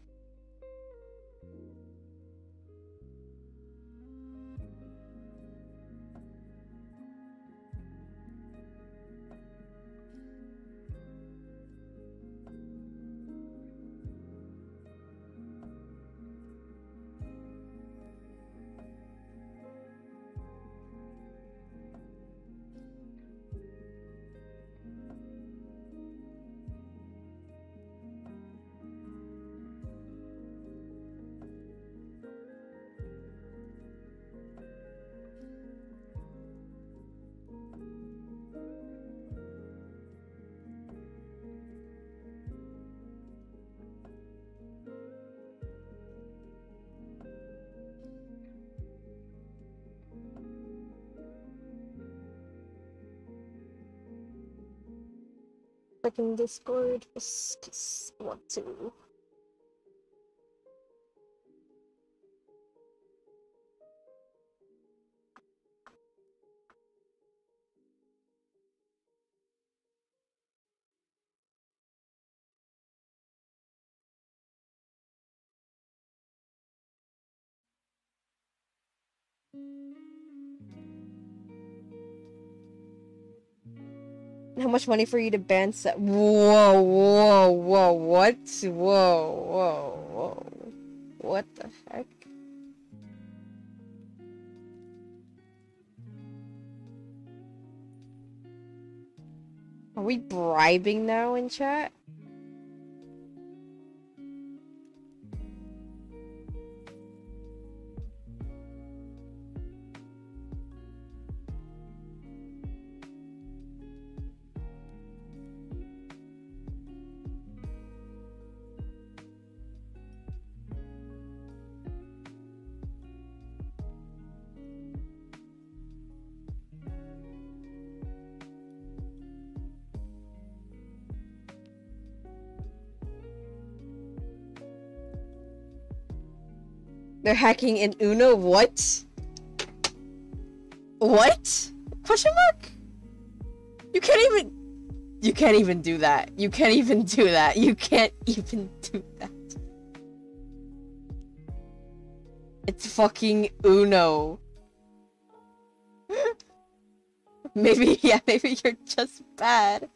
topic in Discord. Just want to. How much money for you to ban set? Whoa, whoa, whoa, what? Whoa, whoa, whoa. What the heck? Are we bribing now in chat? They're hacking in Uno? What? What? Question mark? You can't even do that. You can't even do that. You can't even do that. It's fucking Uno. Maybe, yeah, maybe you're just bad.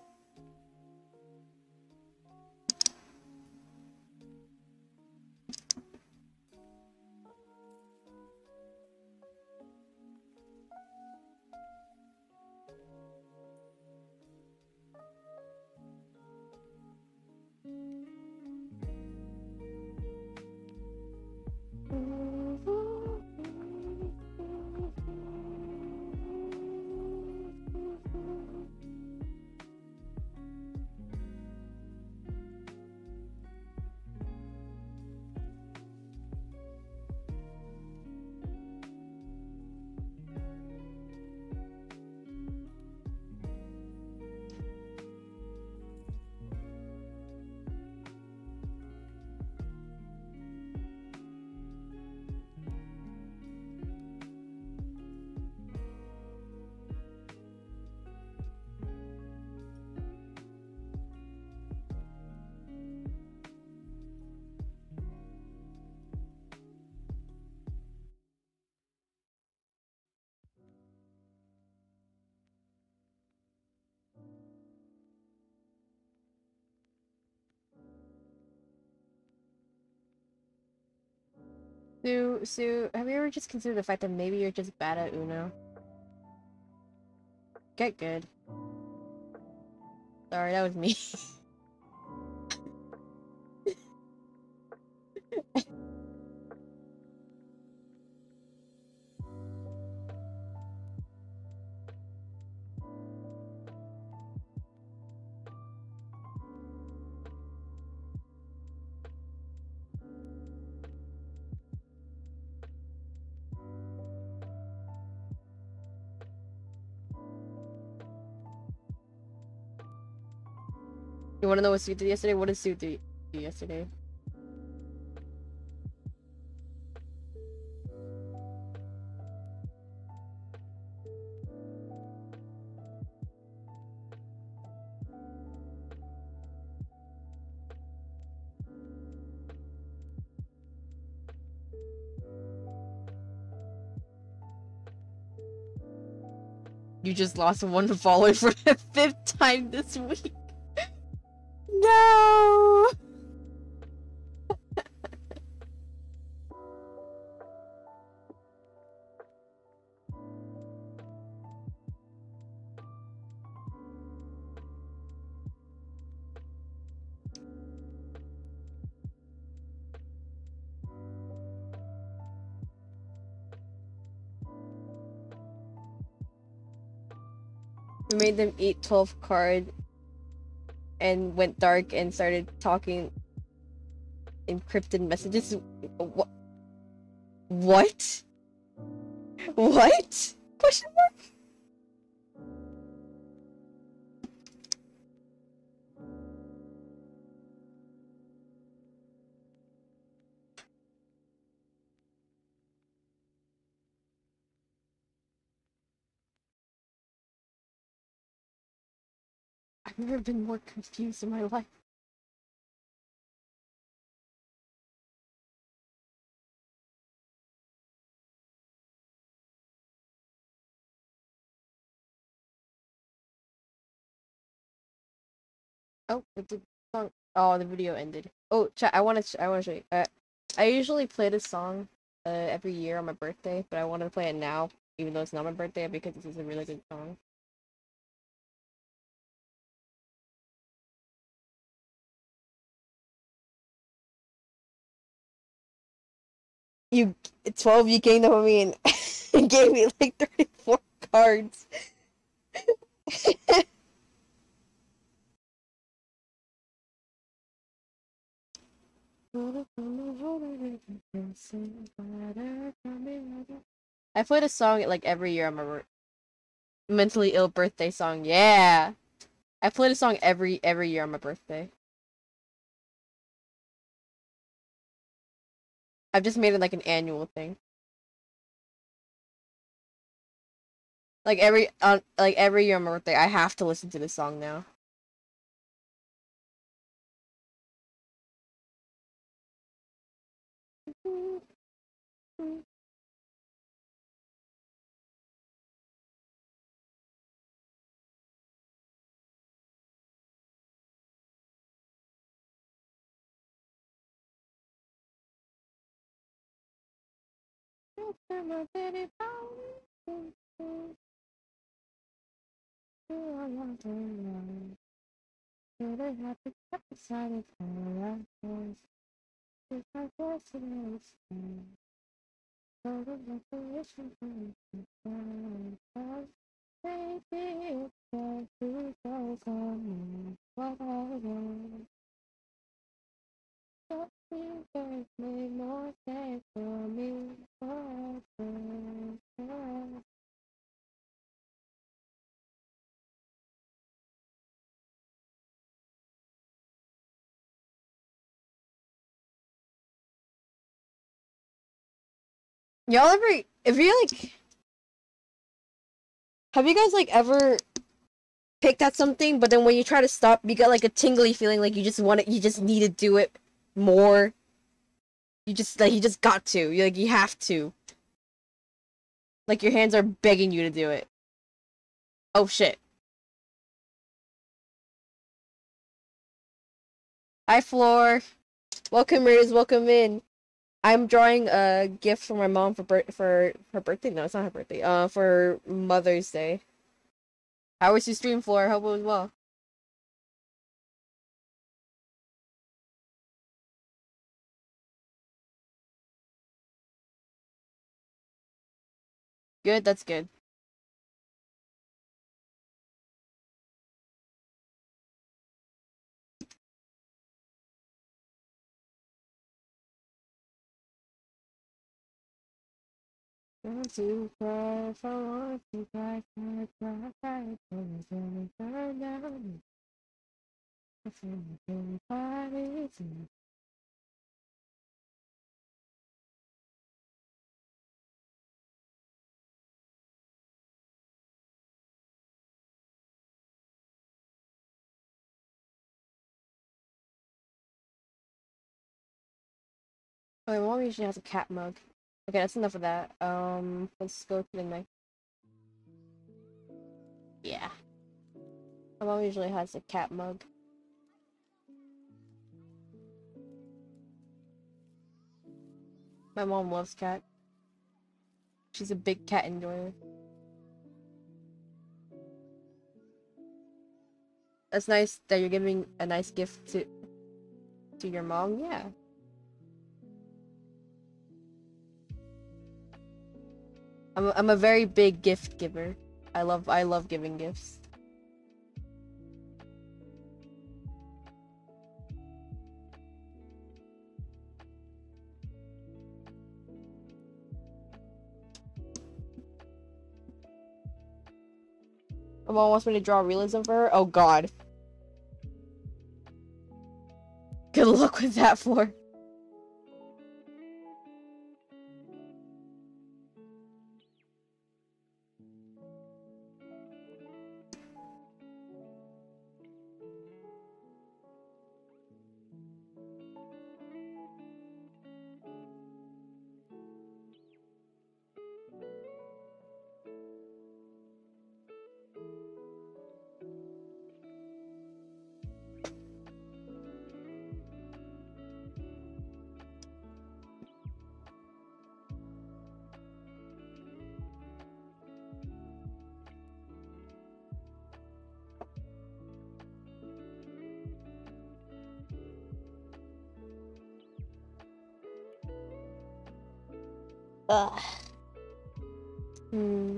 Sue, have you ever just considered the fact that maybe you're just bad at Uno? Get good. Sorry, that was me. You wanna know what Sue did yesterday? What did Sue do yesterday? You just lost one follower for the 5th time this week. No! We made them eat 12 card and went dark and started talking encrypted messages. What? What? What? Question mark? I've never been more confused in my life. Oh, it did song. Oh, the video ended. Oh, chat. I want to show you. I usually play this song, every year on my birthday, but I wanted to play it now, even though it's not my birthday, because this is a really good song. You 12, you gained up on me and gave me like 34 cards. I play this song like every year on my mentally ill birthday song. Yeah. I play this song every year on my birthday. I've just made it like an annual thing. Like every year on my birthday, I have to listen to this song now. Y'all ever, if you like, have you guys like ever picked at something, but then when you try to stop, you get like a tingly feeling like you just want it, you just need to do it more. You just got to. You have to. Like your hands are begging you to do it. Oh shit. Hi Floor. Welcome Riz, welcome in. I'm drawing a gift for my mom for her birthday. No, it's not her birthday. For Mother's Day. How was your stream, Floor? Hope it was well. Good, that's good. Want to cry if I want to cry, cry, cry, cry, burn down. I feel like oh, my mom usually has a cat mug. Okay, that's enough of that. Let's go to the next. Yeah. My mom usually has a cat mug. My mom loves cat. She's a big cat enjoyer. That's nice that you're giving a nice gift to your mom. Yeah. I'm a very big gift giver. I love giving gifts. My mom wants me to draw realism for her. Oh god. Good luck with that, Floor. Ugh. Hmm.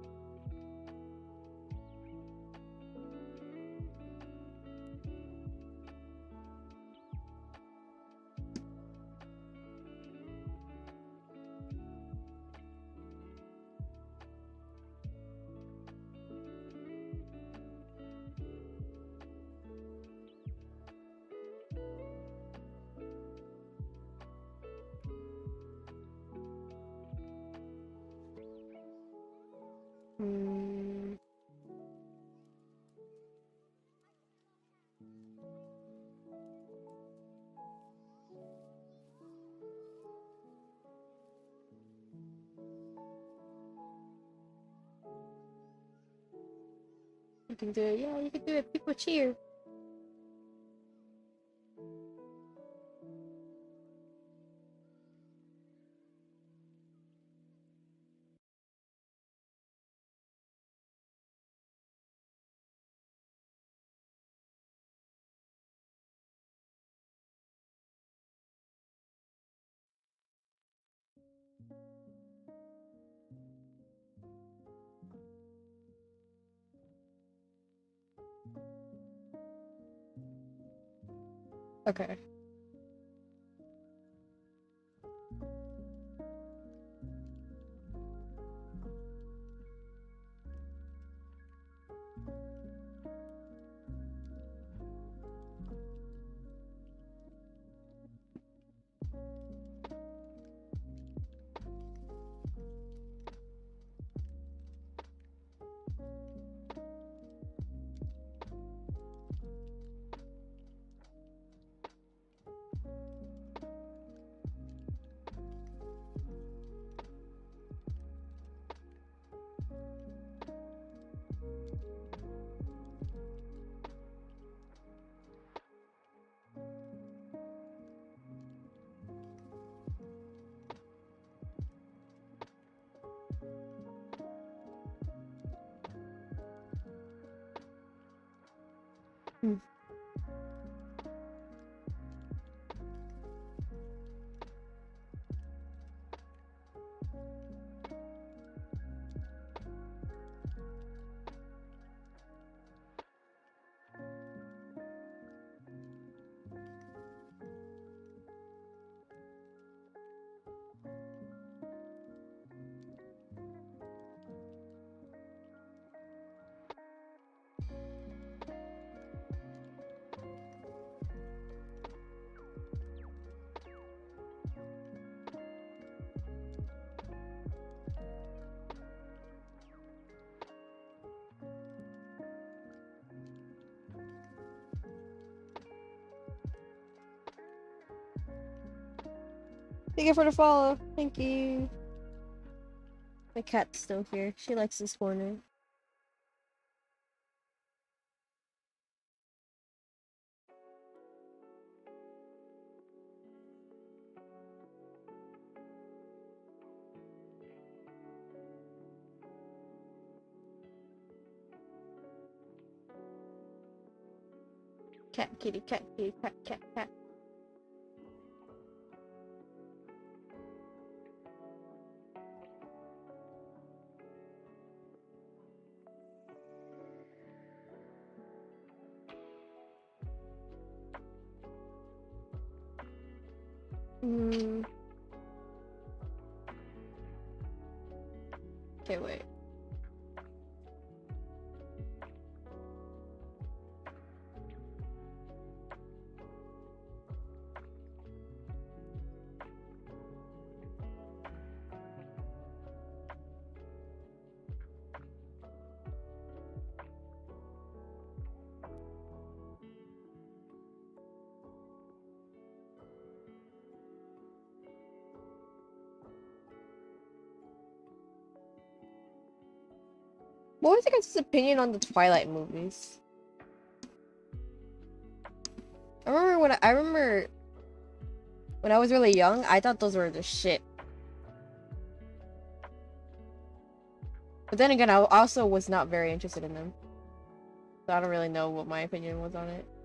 Hmm. You can do it. Yeah, you can do it. People cheer. Okay. Hmm. Thank you for the follow. Thank you. My cat's still here. She likes this corner. Cat, kitty, cat, cat, cat, cat. Hmm. Okay, wait. What was your guys' opinion on the Twilight movies? I remember when I was really young, I thought those were the shit. But then again, I also was not very interested in them. So I don't really know what my opinion was on it.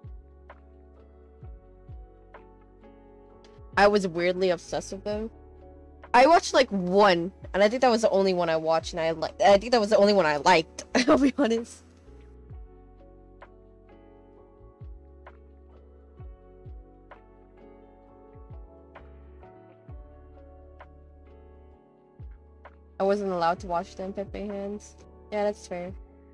I was weirdly obsessed with them. I watched like one, and I think that was the only one I watched, and I think that was the only one I liked. I'll be honest. I wasn't allowed to watch them Pepe Hands. Yeah, that's fair.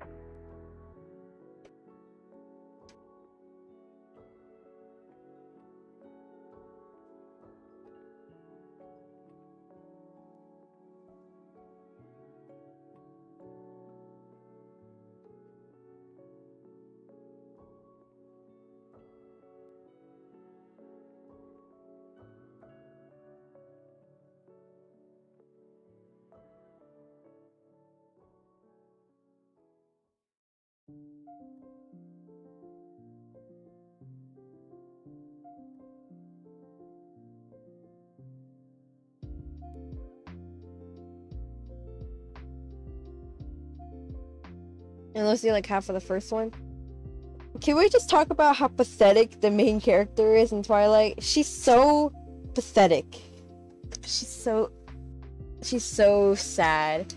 And let's see like half of the first one. Can we just talk about how pathetic the main character is in Twilight? She's so pathetic. She's so sad.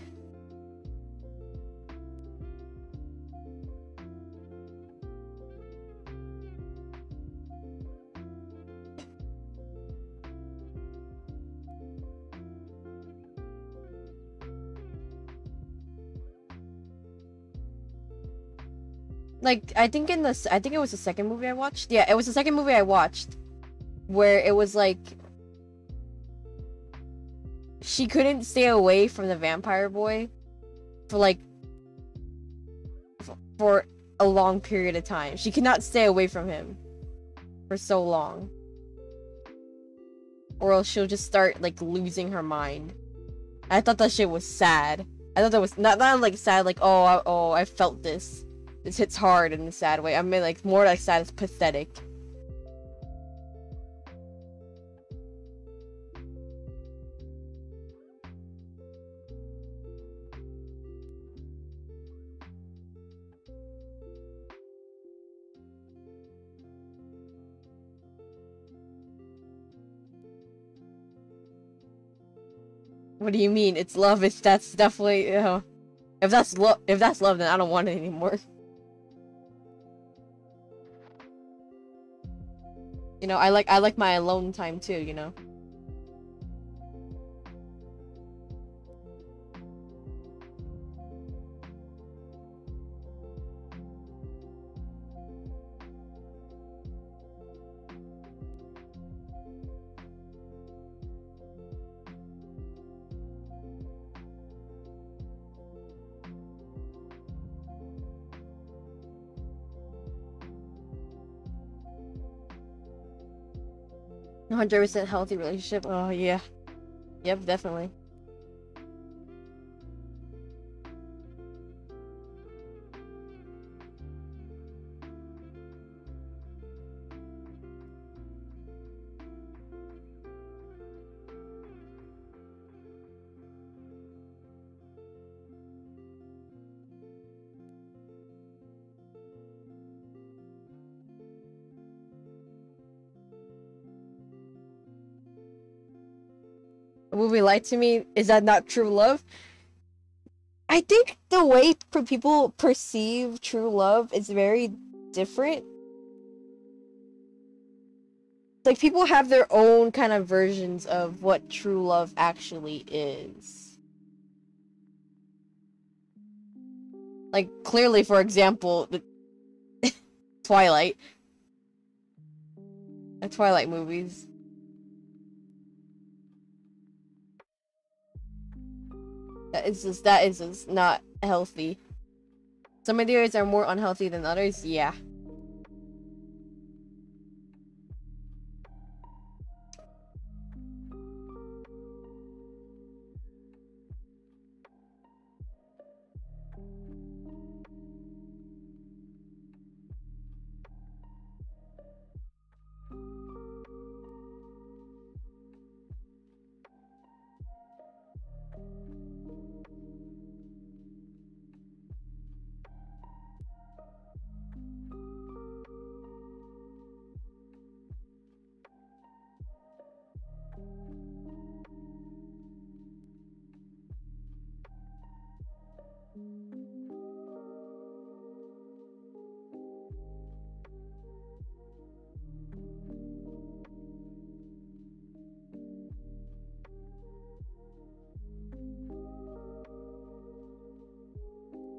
Like, I think it was the second movie I watched. Yeah, it was the second movie I watched where it was like she couldn't stay away from the vampire boy for like for a long period of time. She cannot stay away from him for so long, or else she'll just start like losing her mind. I thought that shit was sad. I thought that was not like sad like oh I felt this. This hits hard in a sad way. I mean like more like sad as pathetic. What do you mean? It's love. That's definitely, you know, if that's love, then I don't want it anymore. You know, I like my alone time too, you know. 100% healthy relationship. Oh yeah. Yep, definitely. A movie lied to me. Is that not true love? I think the way people perceive true love is very different. Like, people have their own kind of versions of what true love actually is. Like, clearly, for example, the Twilight. The Twilight movies. That is just not healthy. Some ideas are more unhealthy than others, yeah.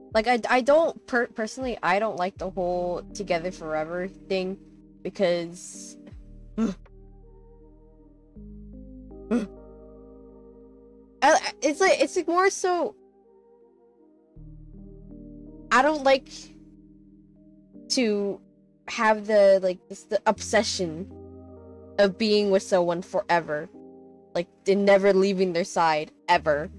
Like I don't personally I don't like the whole together forever thing because it's like more so I don't like to have the obsession of being with someone forever, like and never leaving their side ever.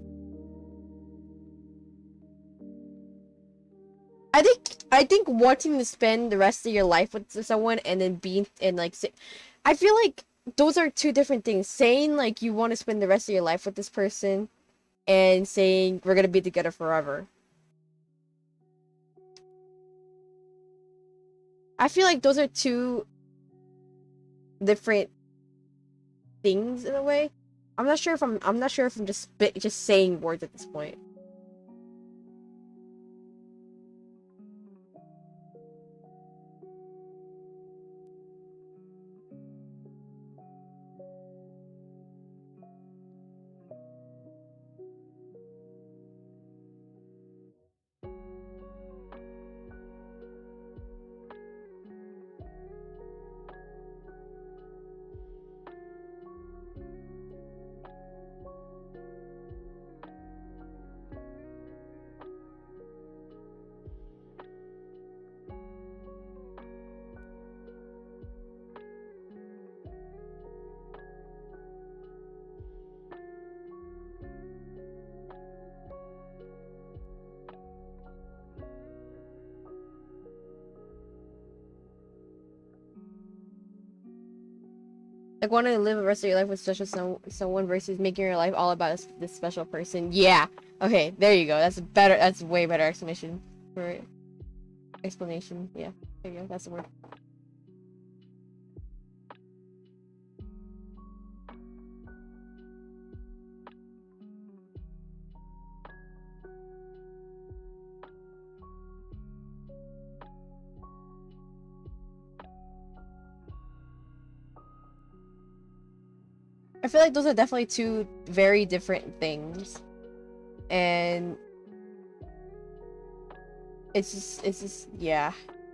I think wanting to spend the rest of your life with someone and then being and like I feel like those are two different things. Saying like you want to spend the rest of your life with this person and saying we're gonna be together forever. I feel like those are two different things in a way. I'm not sure if I'm just saying words at this point. Like wanting to live the rest of your life with someone versus making your life all about this special person. Yeah. Okay, there you go. That's better. That's way better explanation for it. Explanation. Yeah. There you go. That's the word. I feel like those are definitely two very different things. And it's just yeah.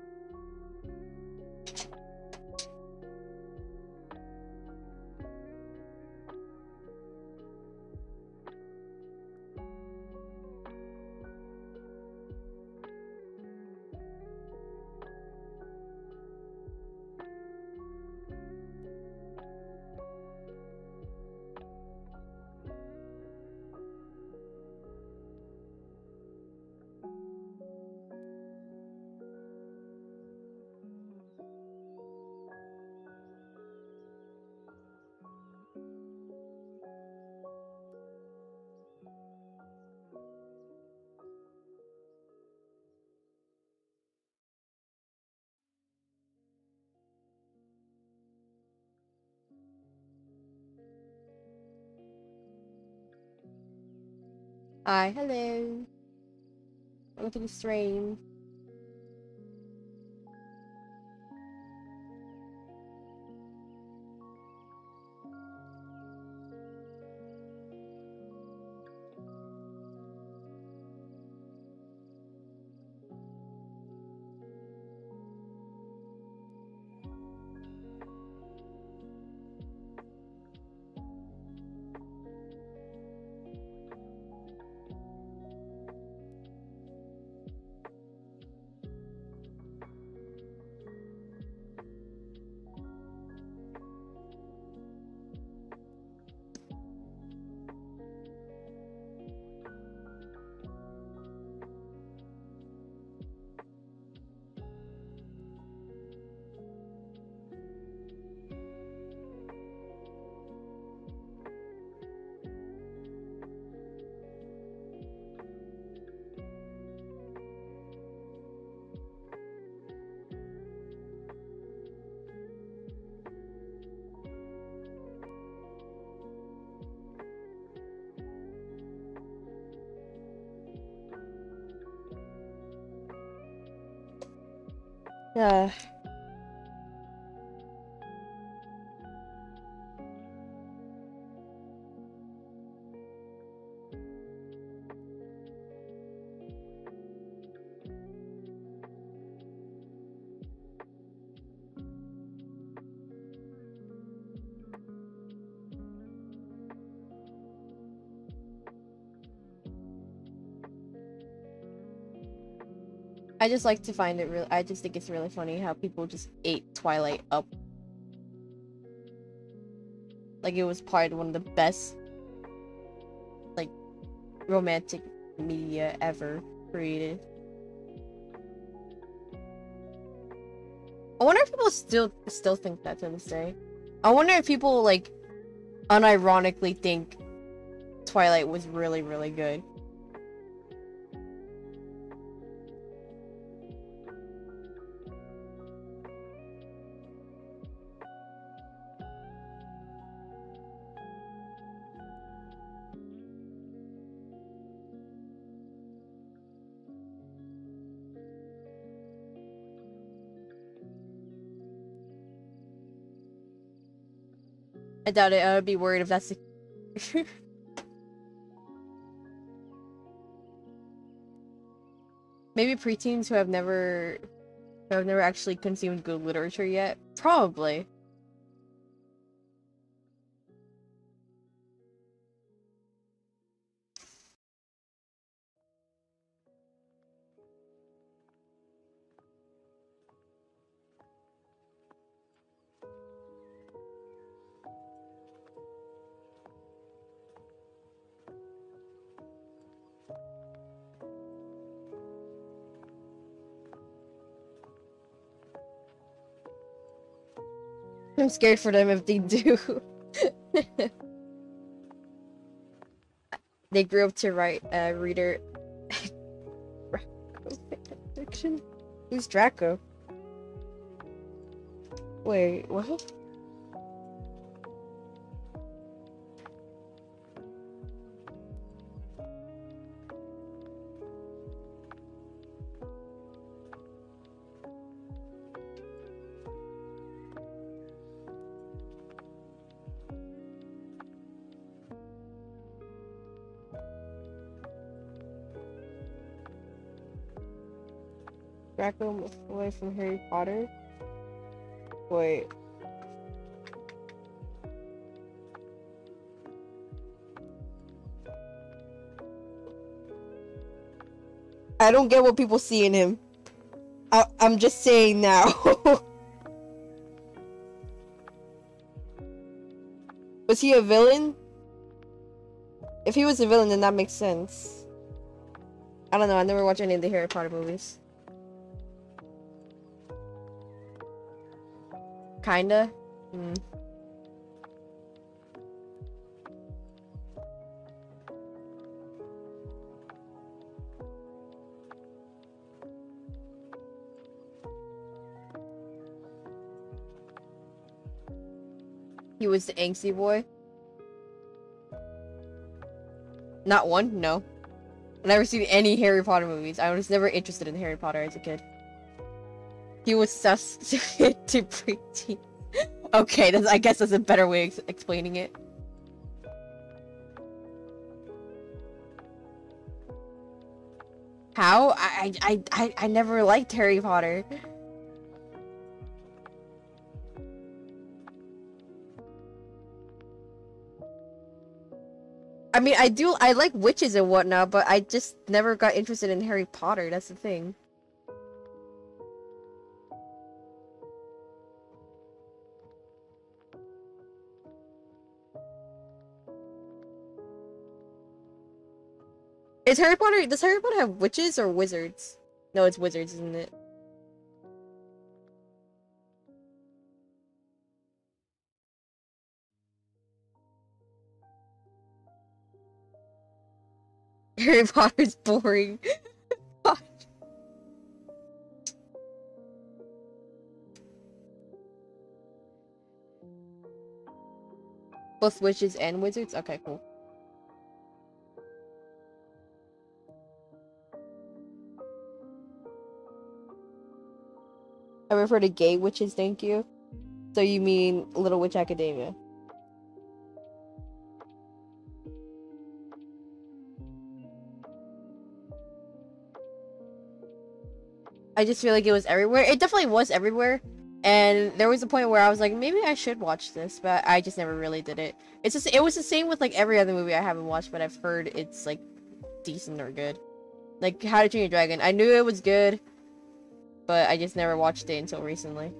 Hi, hello. Welcome to the stream. Yeah. I just like to find it real. I just think it's really funny how people just ate Twilight up. Like it was probably one of the best, like, romantic media ever created. I wonder if people still think that to this day. I wonder if people like unironically think Twilight was really, really good. I doubt it. I would be worried if that's the maybe preteens who have never actually consumed good literature yet. Probably. I'm scared for them if they do. They grew up to write reader fiction. Who's Draco? Wait, what? Draco Malfoy from Harry Potter? Wait. I don't get what people see in him. I'm just saying now. Was he a villain? If he was a villain, then that makes sense. I don't know, I never watched any of the Harry Potter movies. Kinda. He was the angsty boy. Not one? No. I've never seen any Harry Potter movies. I was never interested in Harry Potter as a kid. He was sus to preteen. Okay, I guess that's a better way of explaining it. How? I never liked Harry Potter. I mean, I like witches and whatnot, but I just never got interested in Harry Potter, that's the thing. Does Harry Potter have witches or wizards? No, it's wizards, isn't it? Harry Potter's boring. Both witches and wizards? Okay, cool. I refer to gay witches, thank you. So you mean Little Witch Academia? I just feel like it was everywhere. It definitely was everywhere. And there was a point where I was like, maybe I should watch this, but I just never really did it. It's just, it was the same with like every other movie I haven't watched, but I've heard it's like decent or good. Like How to Train Your Dragon. I knew it was good. but I just never watched it until recently.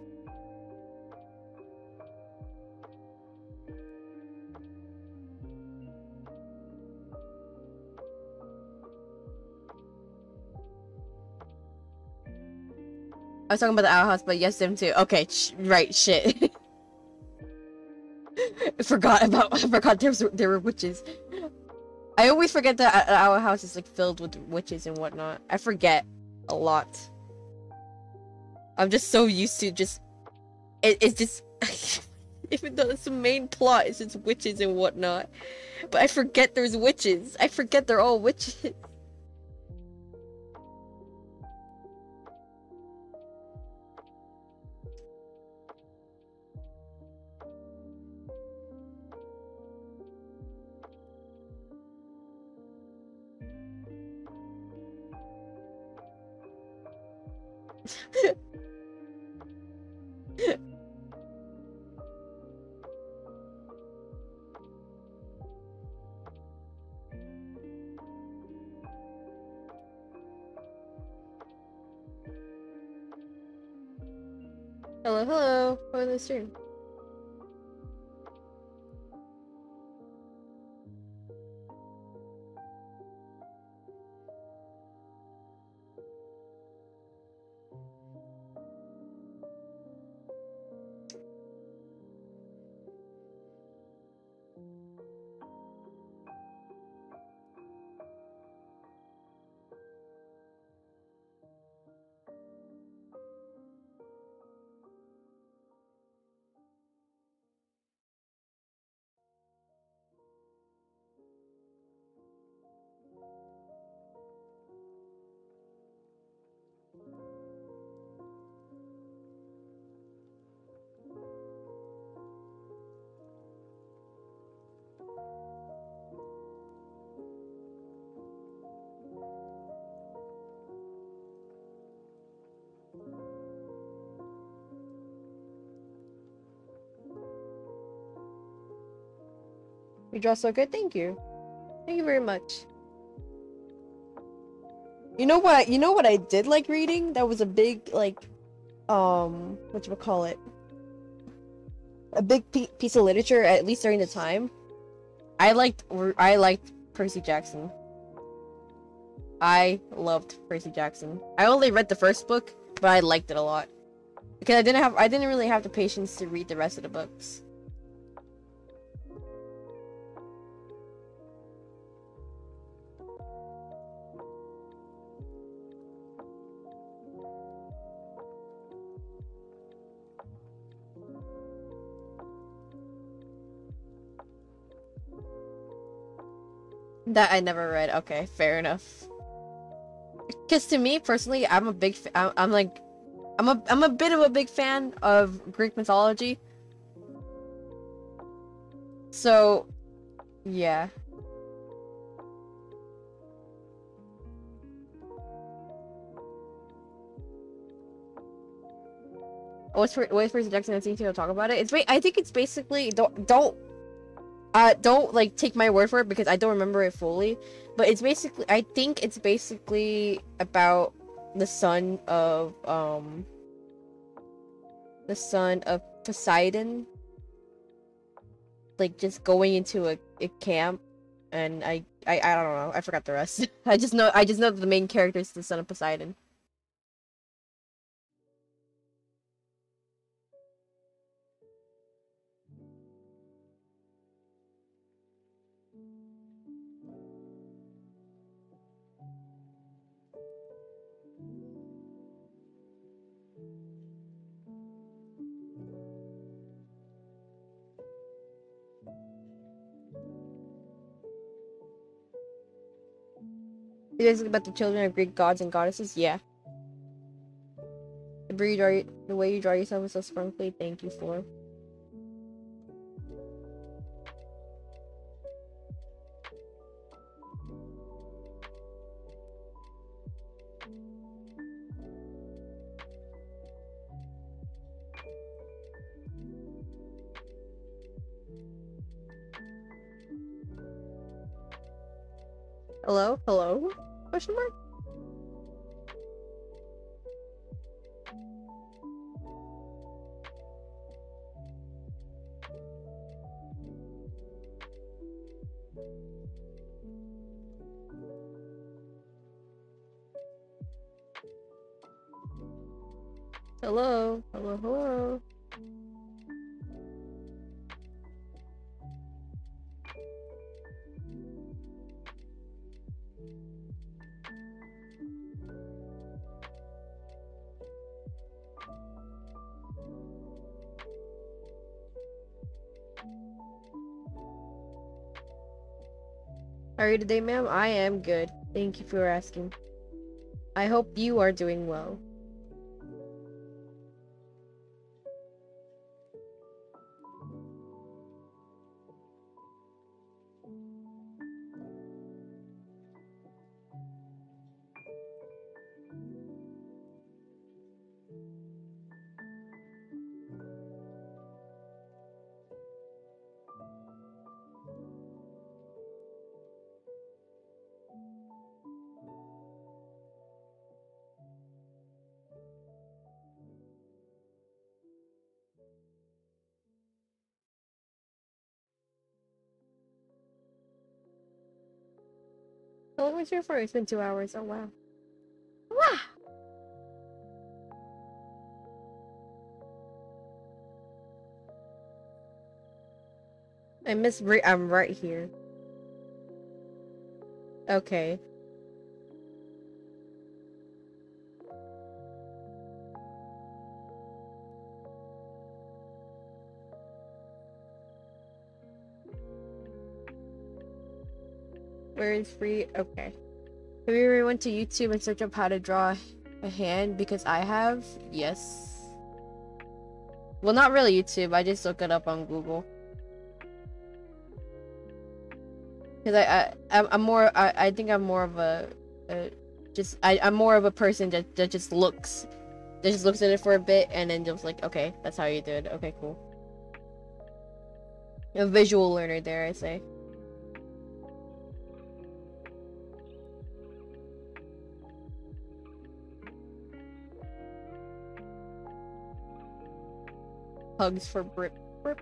I was talking about the Owl House, but yes, them too. Okay, right, shit. I forgot there were witches. I always forget that our house is like filled with witches and whatnot. I forget a lot. I'm just so used to just it's just even though it's the main plot is just witches and whatnot. But I forget there's witches. I forget they're all witches. Hello, hello. Welcome to the stream. You draw so good, thank you. Thank you very much. You know what I did like reading? That was a big like whatchamacallit? A big piece of literature, at least during the time. I liked Percy Jackson. I loved Percy Jackson. I only read the first book, but I liked it a lot. Because I didn't really have the patience to read the rest of the books. That I never read. Okay, fair enough. Because to me personally, I'm a big I'm a bit of a big fan of Greek mythology. So, yeah. What's Percy Jackson and to talk about it? I think it's basically don't like take my word for it because I don't remember it fully, but it's basically I think it's basically about the son of Poseidon, like just going into a camp, and I don't know, I forgot the rest. I just know that the main character is the son of Poseidon. It is about the children of Greek gods and goddesses. Yeah. The way you draw yourself is so sparkly. Thank you for. Hello? Hello? Question mark? Hello, hello, hello. How are you today, ma'am? I am good. Thank you for asking. I hope you are doing well. How long was your for? It's been 2 hours. Oh wow. Wow. I'm right here. Okay. Where is free? Okay. Have you ever went to YouTube and searched up how to draw a hand? Because I have. Yes. Well, not really YouTube. I just look it up on Google. Because I'm more. I think I'm more of I'm more of a person that just looks. That just looks at it for a bit and then just like, okay, that's how you do it. Okay, cool. A visual learner there, I say. Hugs for Brit.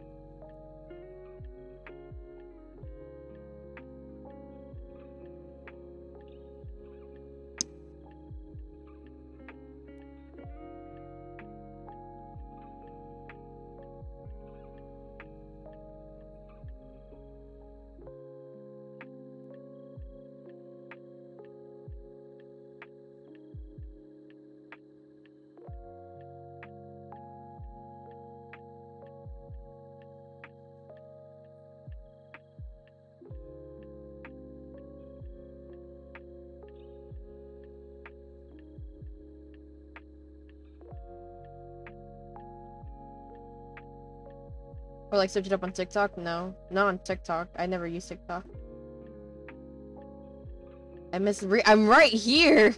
Or like search it up on TikTok? No. Not on TikTok. I never use TikTok. I'm right here!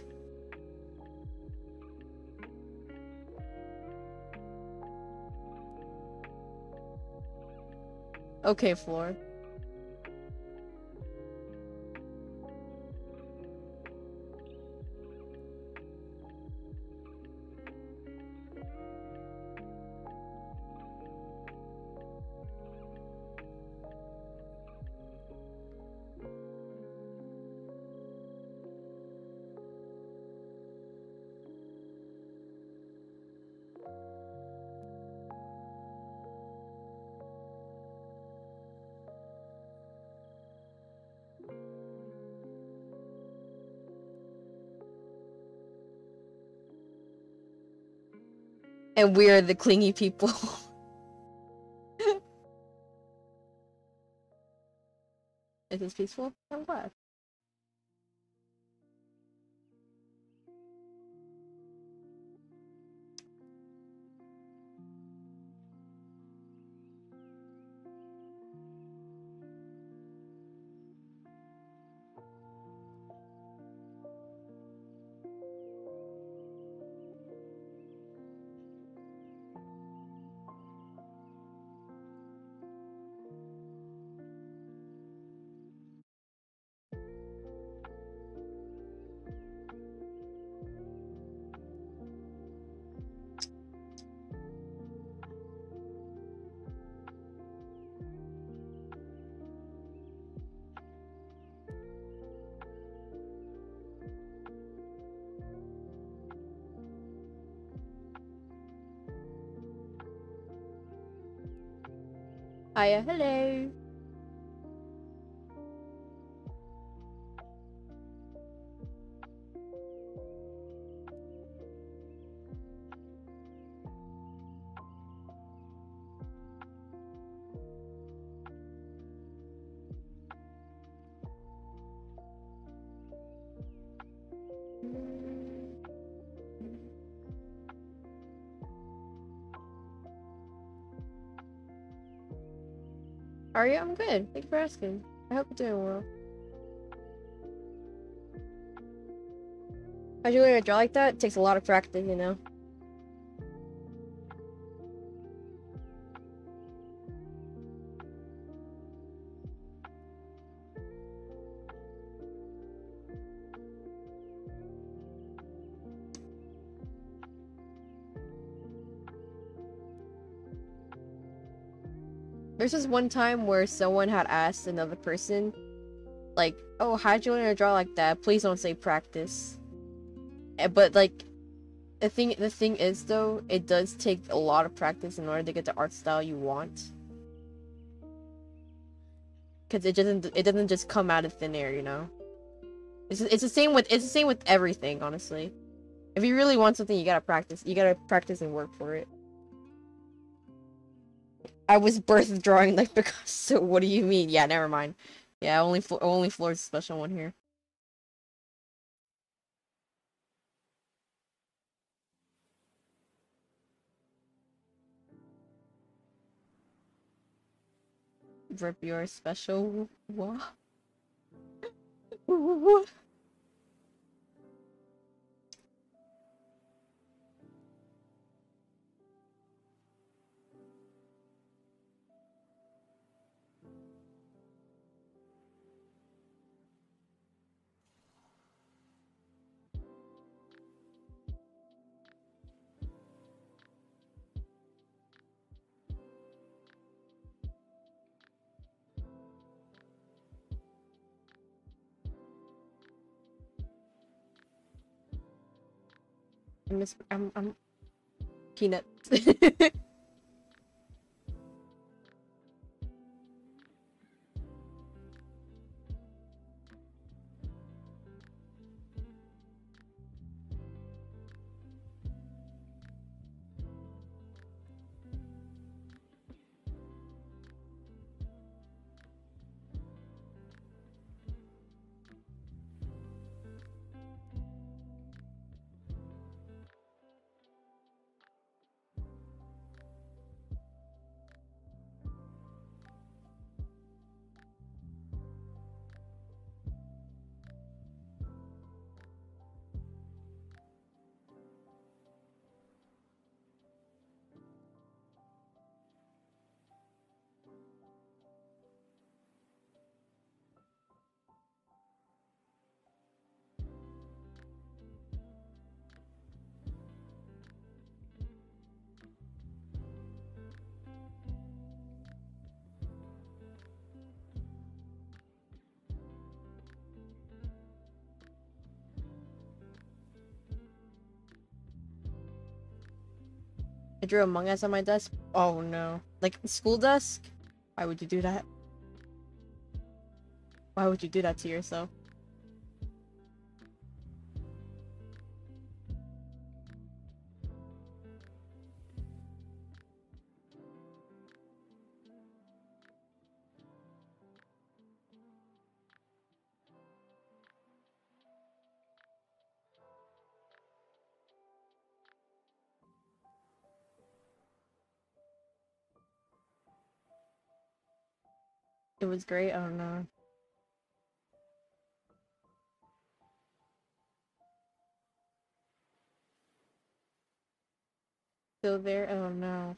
Okay, Floor. And we are the clingy people. Is this peaceful? I'm glad. Hiya, hello. Are you? I'm good. Thank you for asking. I hope you're doing well. How'd you learn to draw like that? It takes a lot of practice, you know. There's this one time where someone had asked another person, like, "Oh, how'd you learn to draw like that? Please don't say practice." But like, the thing is though, it does take a lot of practice in order to get the art style you want. Cause it doesn't just come out of thin air, you know. It's the same with everything, honestly. If you really want something, you gotta practice. You gotta practice and work for it. I was birthed drawing like Picasso. What do you mean? Yeah, never mind. Yeah, only Floor's a special one here. Rip your special what? I'm peanut. I drew Among Us on my desk. Oh no. Like school desk? Why would you do that? Why would you do that to yourself? It was great. I don't know. Still there? I don't know.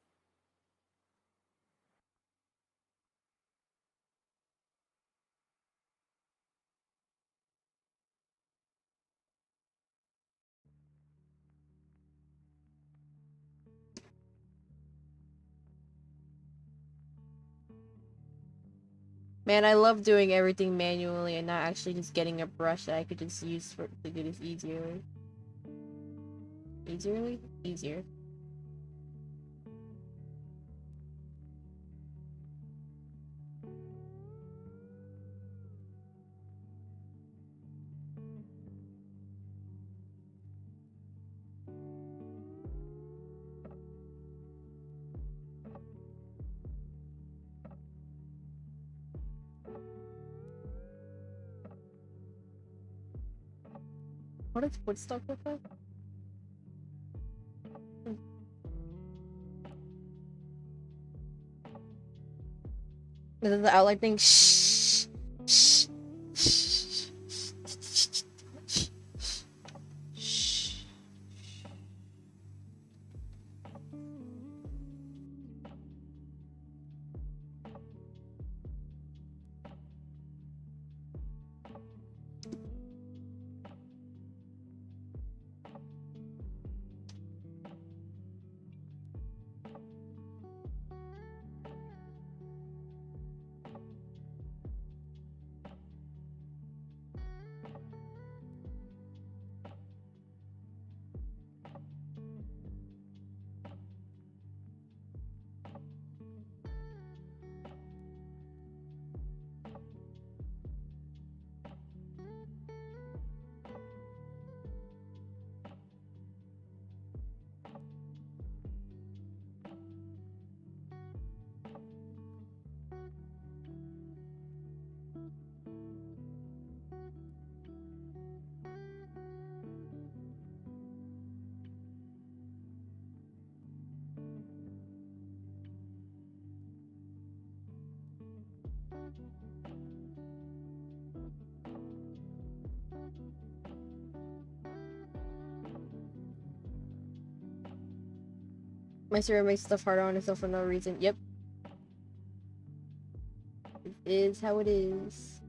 Man, I love doing everything manually and not actually just getting a brush that I could just use for to do this easierly. Easier. What does Woodstock look like? This is the outline thing. Shh. Shh. Shh. Shh. My server makes stuff harder on itself for no reason. Yep. It is how it is.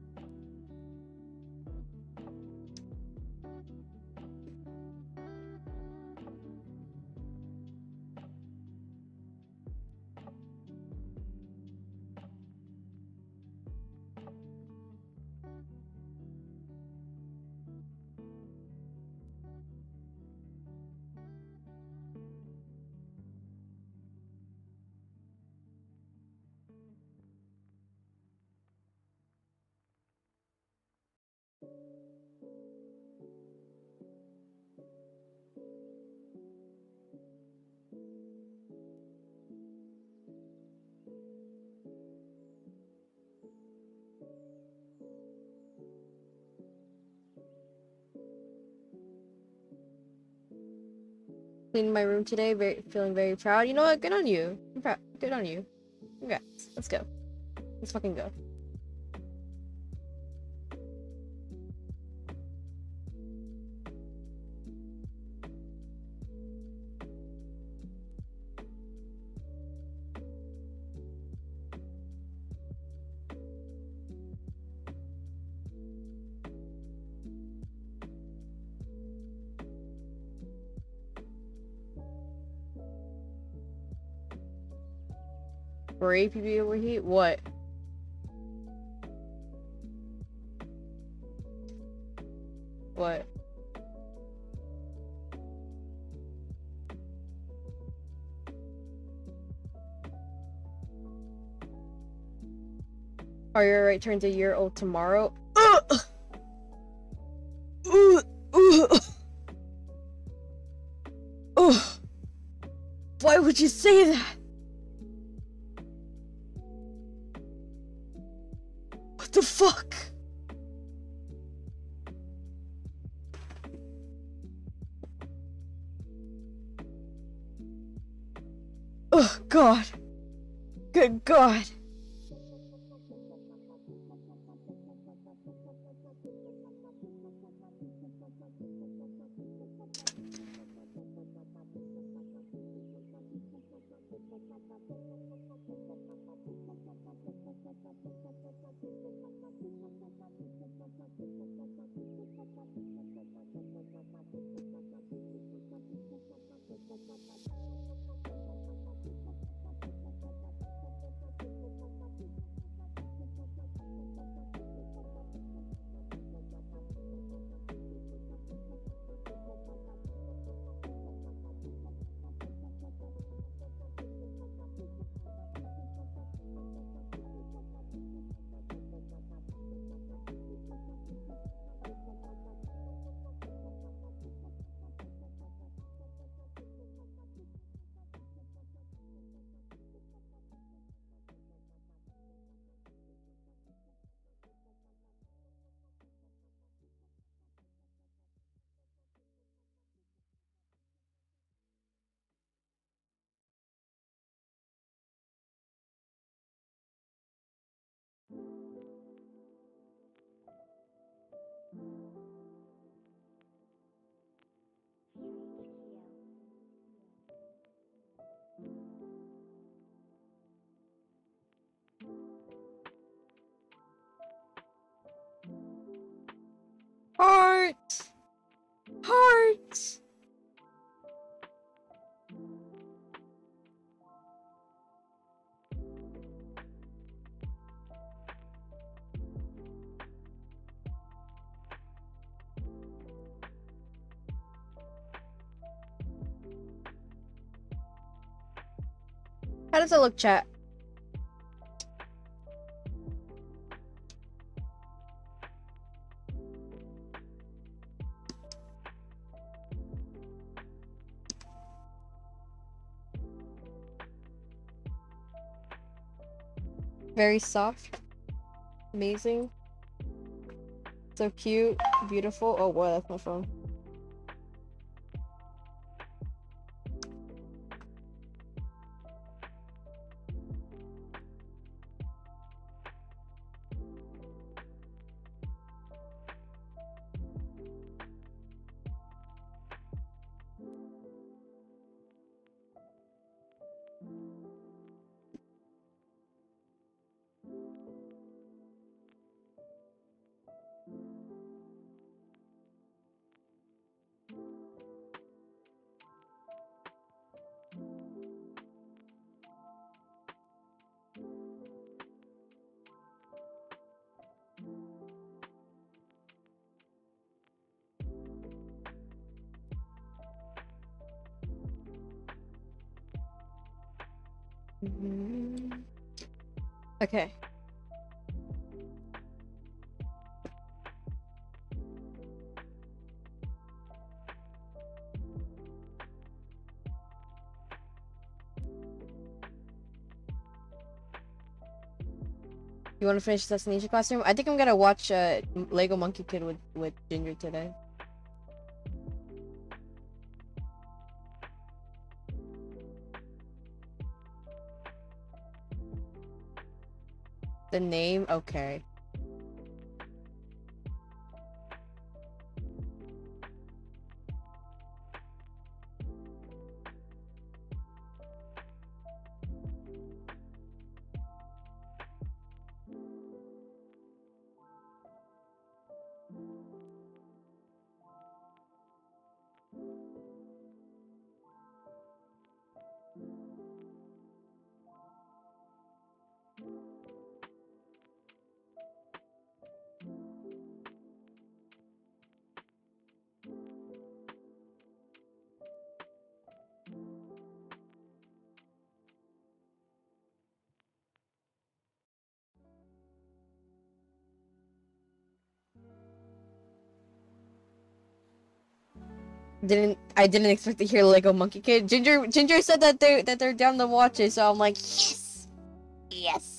Cleaned my room today, feeling very proud. You know what? Good on you. I'm proud. Good on you. Congrats. Let's go. Let's fucking go. For APB overheat? What? What? Are you alright? Turns a year old tomorrow. Why would you say that? What the fuck? Oh god. Good god. Heart! Heart! How does it look, chat? Very soft. Amazing. So cute. Beautiful. Oh boy, that's my phone. Okay. You want to finish Assassination Classroom? I think I'm gonna watch Lego Monkey Kid with Ginger today. The name? Okay. I didn't expect to hear Lego Monkey Kid. Ginger said that they're down to watch it, so I'm like, yes, yes.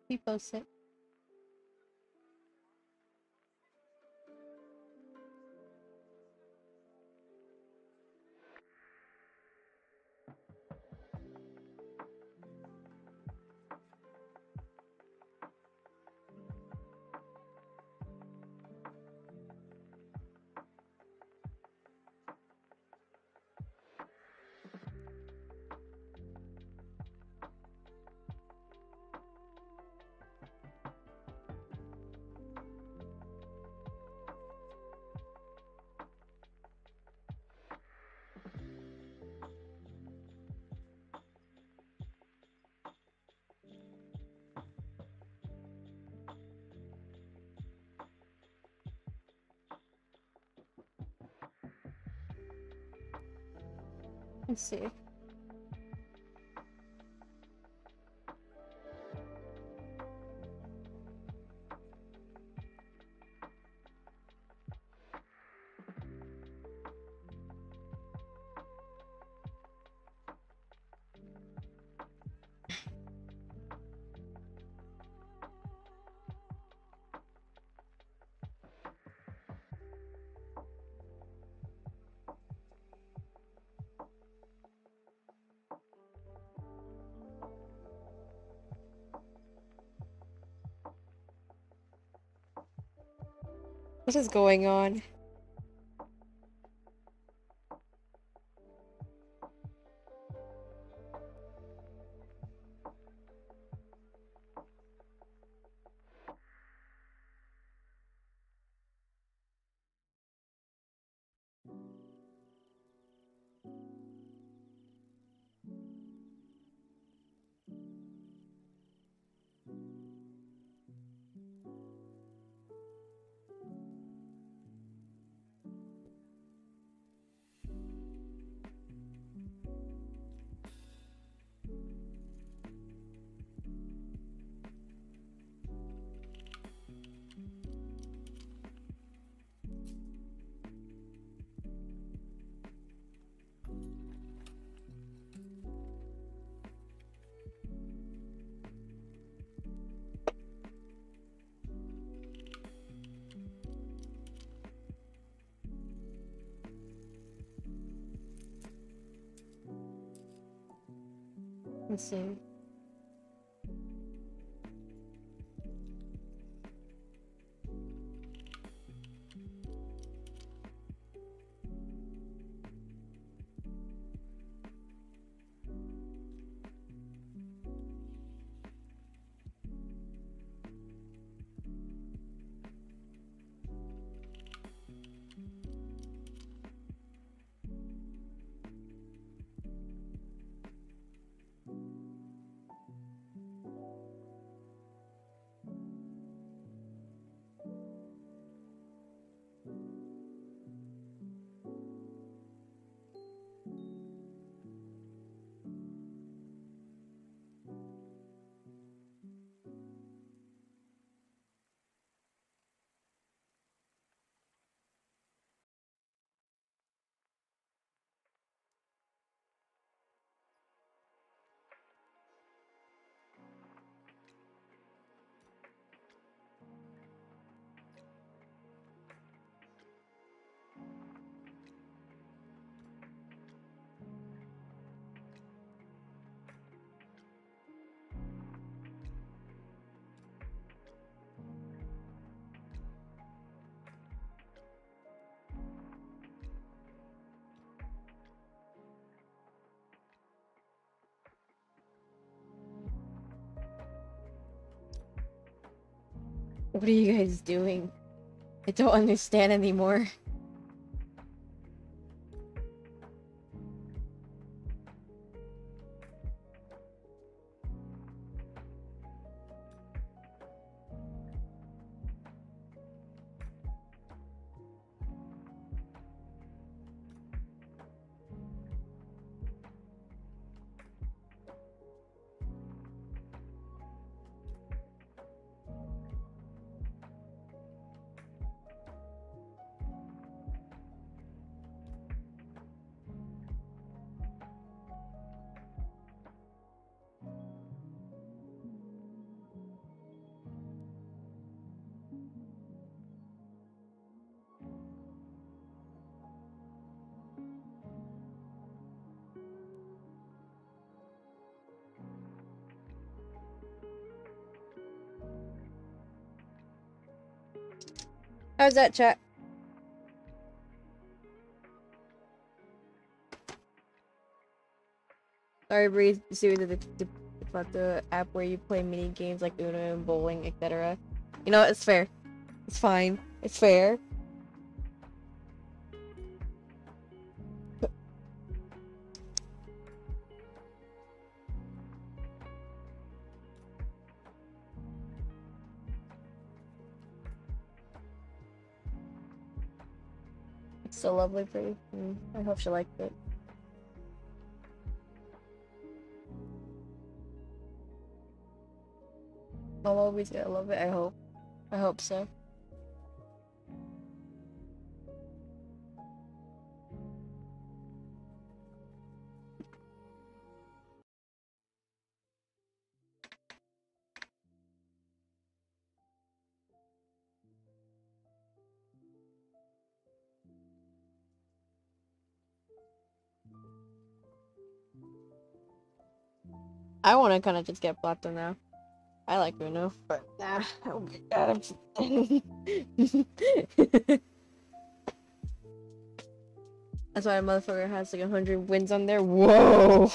We post it. Let's see. What is going on? Let's see. What are you guys doing? I don't understand anymore. How's that, chat? Sorry, Breeze. Series of about the app where you play mini games like Uno and bowling, etc. You know, it's fair. It's fine. It's fair. It's so lovely for you. I hope she liked it. I'll always gonna love it, I hope. I hope so. I want to kind of just get Plato now. I like Uno, but nah. Oh my god, That's why a motherfucker has like 100 wins on there. Whoa!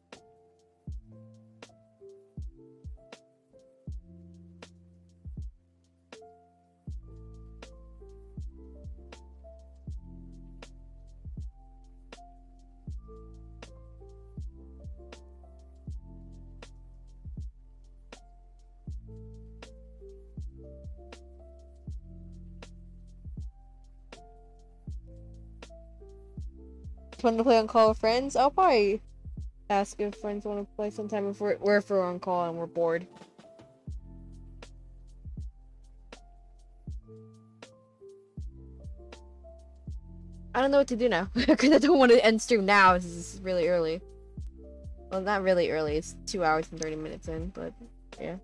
Fun to play on call with friends? I'll probably ask if friends want to play sometime if we're on call and we're bored. I don't know what to do now because I don't want to end stream now. This is really early. Well, not really early. It's 2 hours and 30 minutes in, but yeah.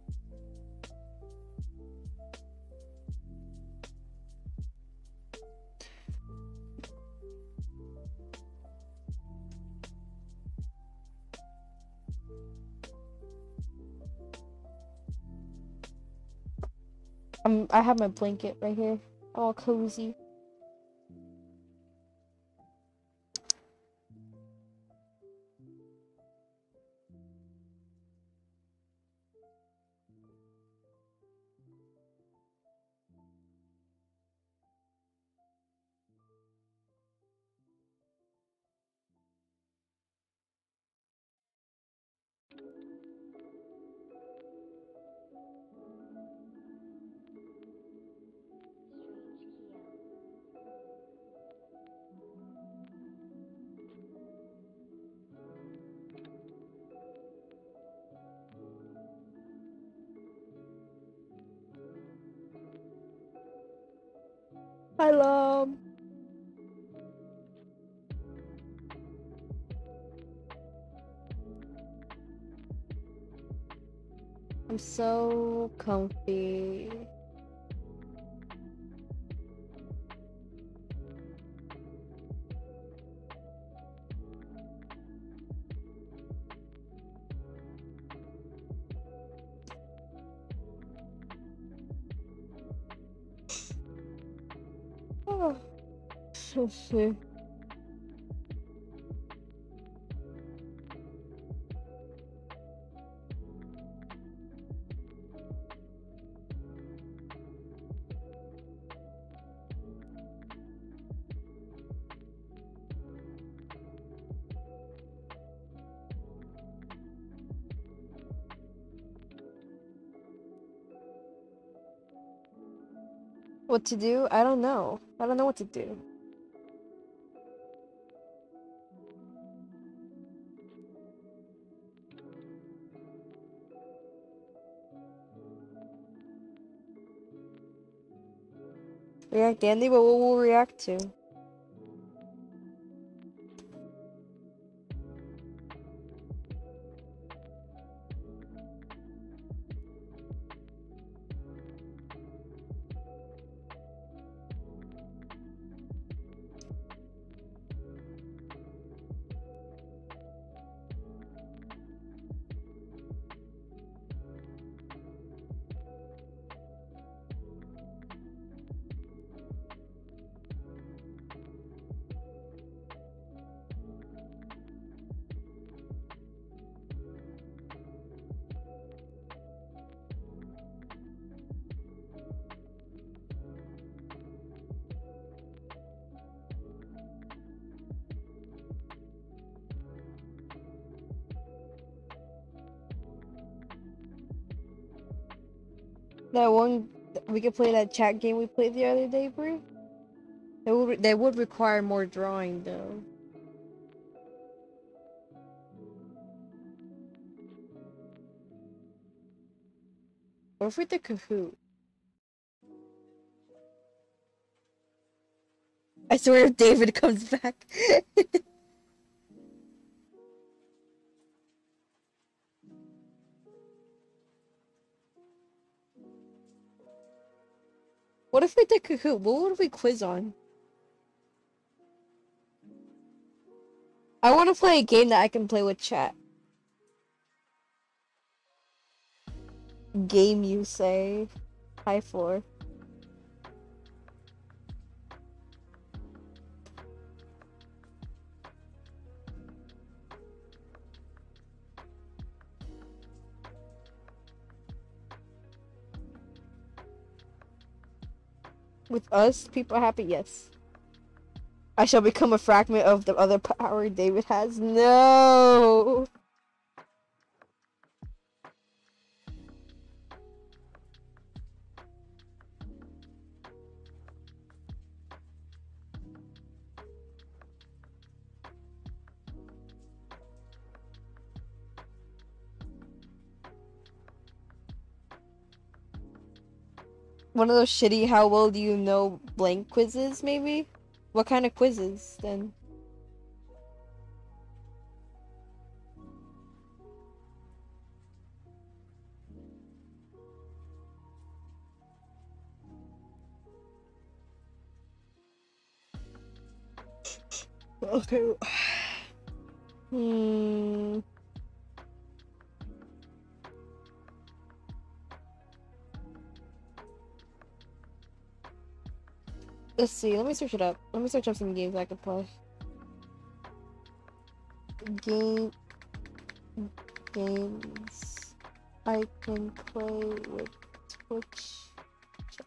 I have my blanket right here, all cozy. Hi, love. I'm so comfy. Oh, so sick. What to do? I don't know. I don't know what to do. React, Andy? What will we react to? That one we could play that chat game we played the other day, bro. They would require more drawing though. Or if we did Kahoot. I swear if David comes back. What if we did Kahoot? What would we quiz on? I want to play a game that I can play with chat. Game, you say? High floor. With us, people are happy? Yes. I shall become a fragment of the other power David has? No! One of those shitty how well do you know blank quizzes, maybe? What kind of quizzes, then? Okay. Let's see, let me search it up. Let me search up some games I could play. Games I can play with Twitch chat.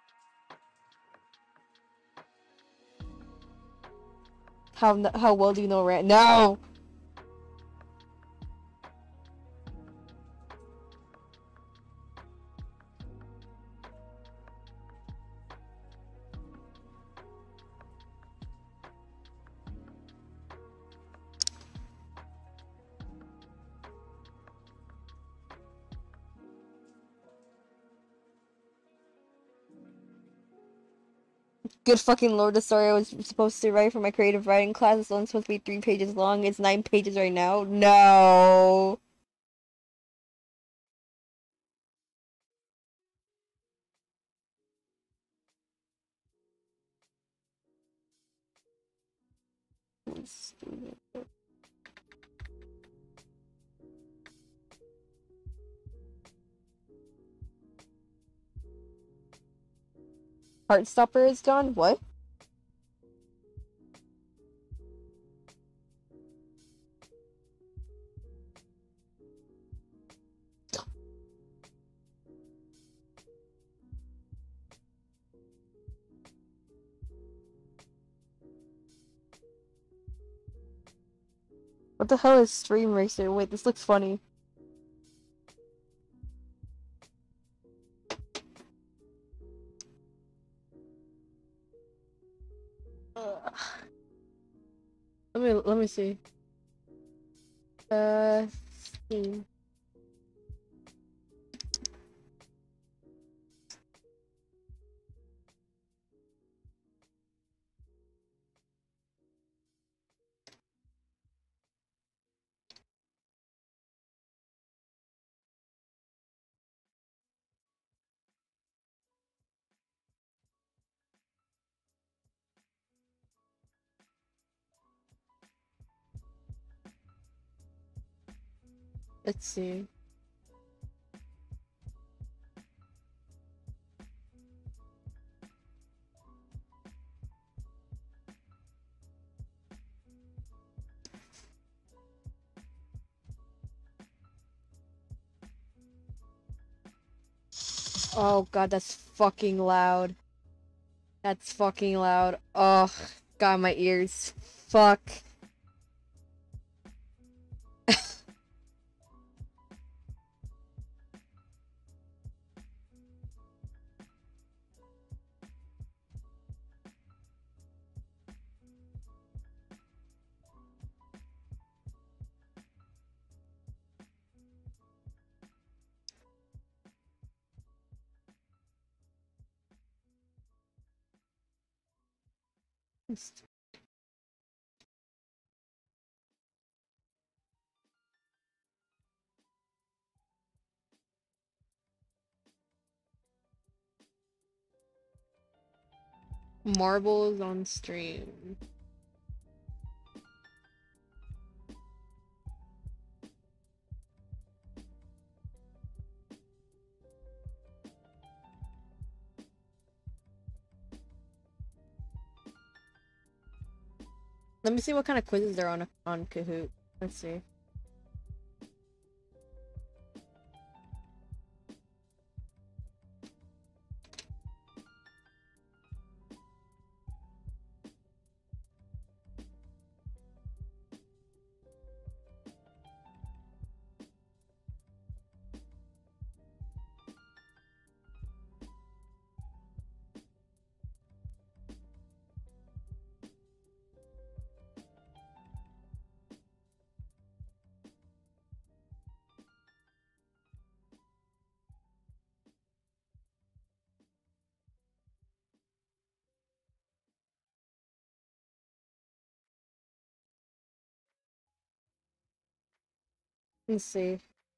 How well do you know Rant? No! Good fucking lord, the story I was supposed to write for my creative writing class is only supposed to be 3 pages long. It's 9 pages right now. No! Heartstopper is gone? What? What the hell is Stream Racer? Wait, this looks funny. Let me see. Steam. Let's see. Oh god, that's fucking loud. That's fucking loud. Oh, god, my ears. Fuck. Marbles on stream. Let me see what kind of quizzes are on Kahoot. Let's see. Let's see.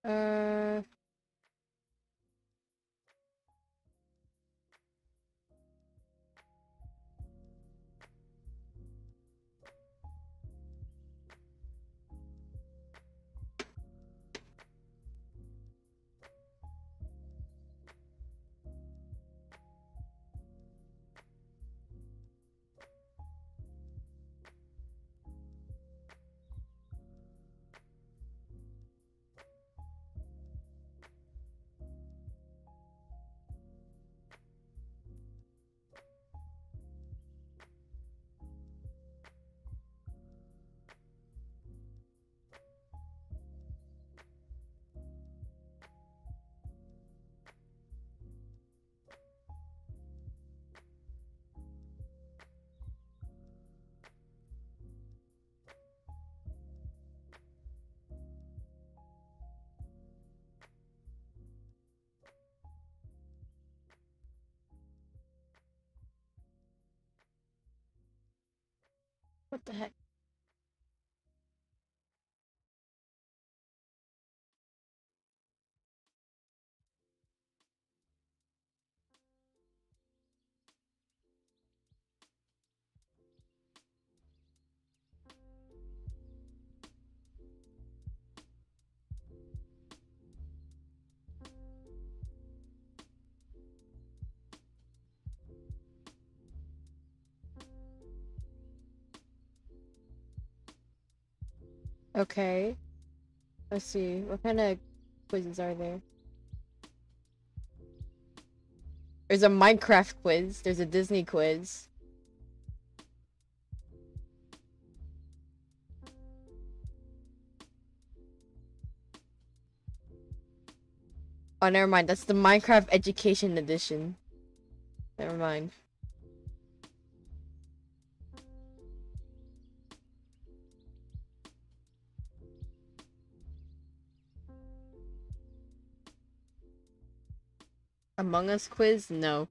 What the heck? Okay. Let's see. What kind of quizzes are there? There's a Minecraft quiz. There's a Disney quiz. Oh, never mind. That's the Minecraft Education Edition. Never mind. Among Us quiz? No.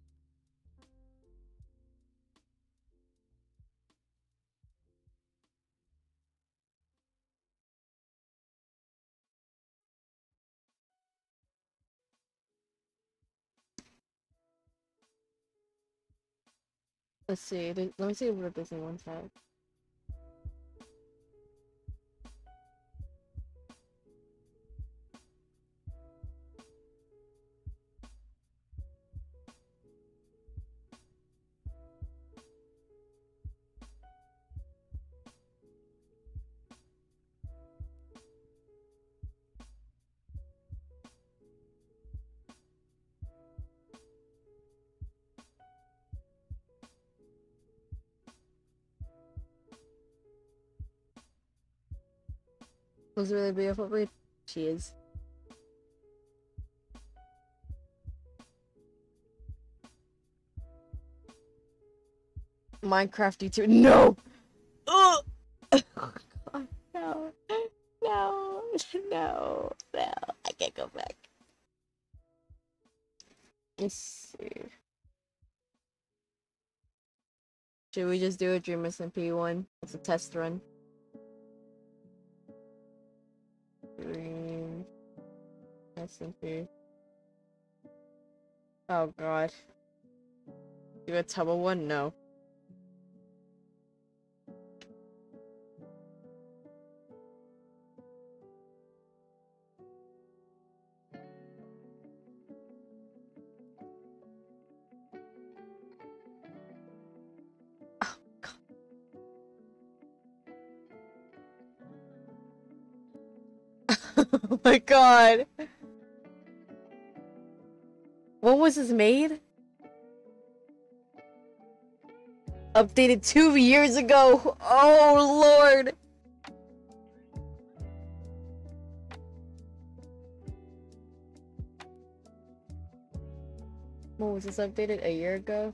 Let's see. Let me see what Disney ones have. Looks really beautiful. Wait, she is. Minecraft YouTube. No! Ugh! Oh, God, no. No. No. No. I can't go back. Let's see. Should we just do a Dream SMP one? It's a test run. Dream SMP. Oh god. Do a Tubba one? No. Oh my god. When was this made? Updated 2 years ago. Oh lord. When was this updated? A year ago?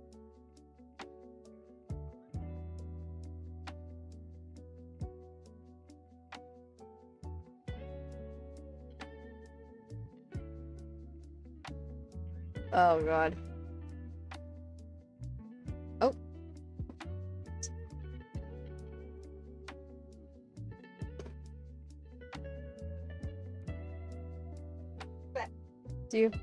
Oh god. Oh. Do you?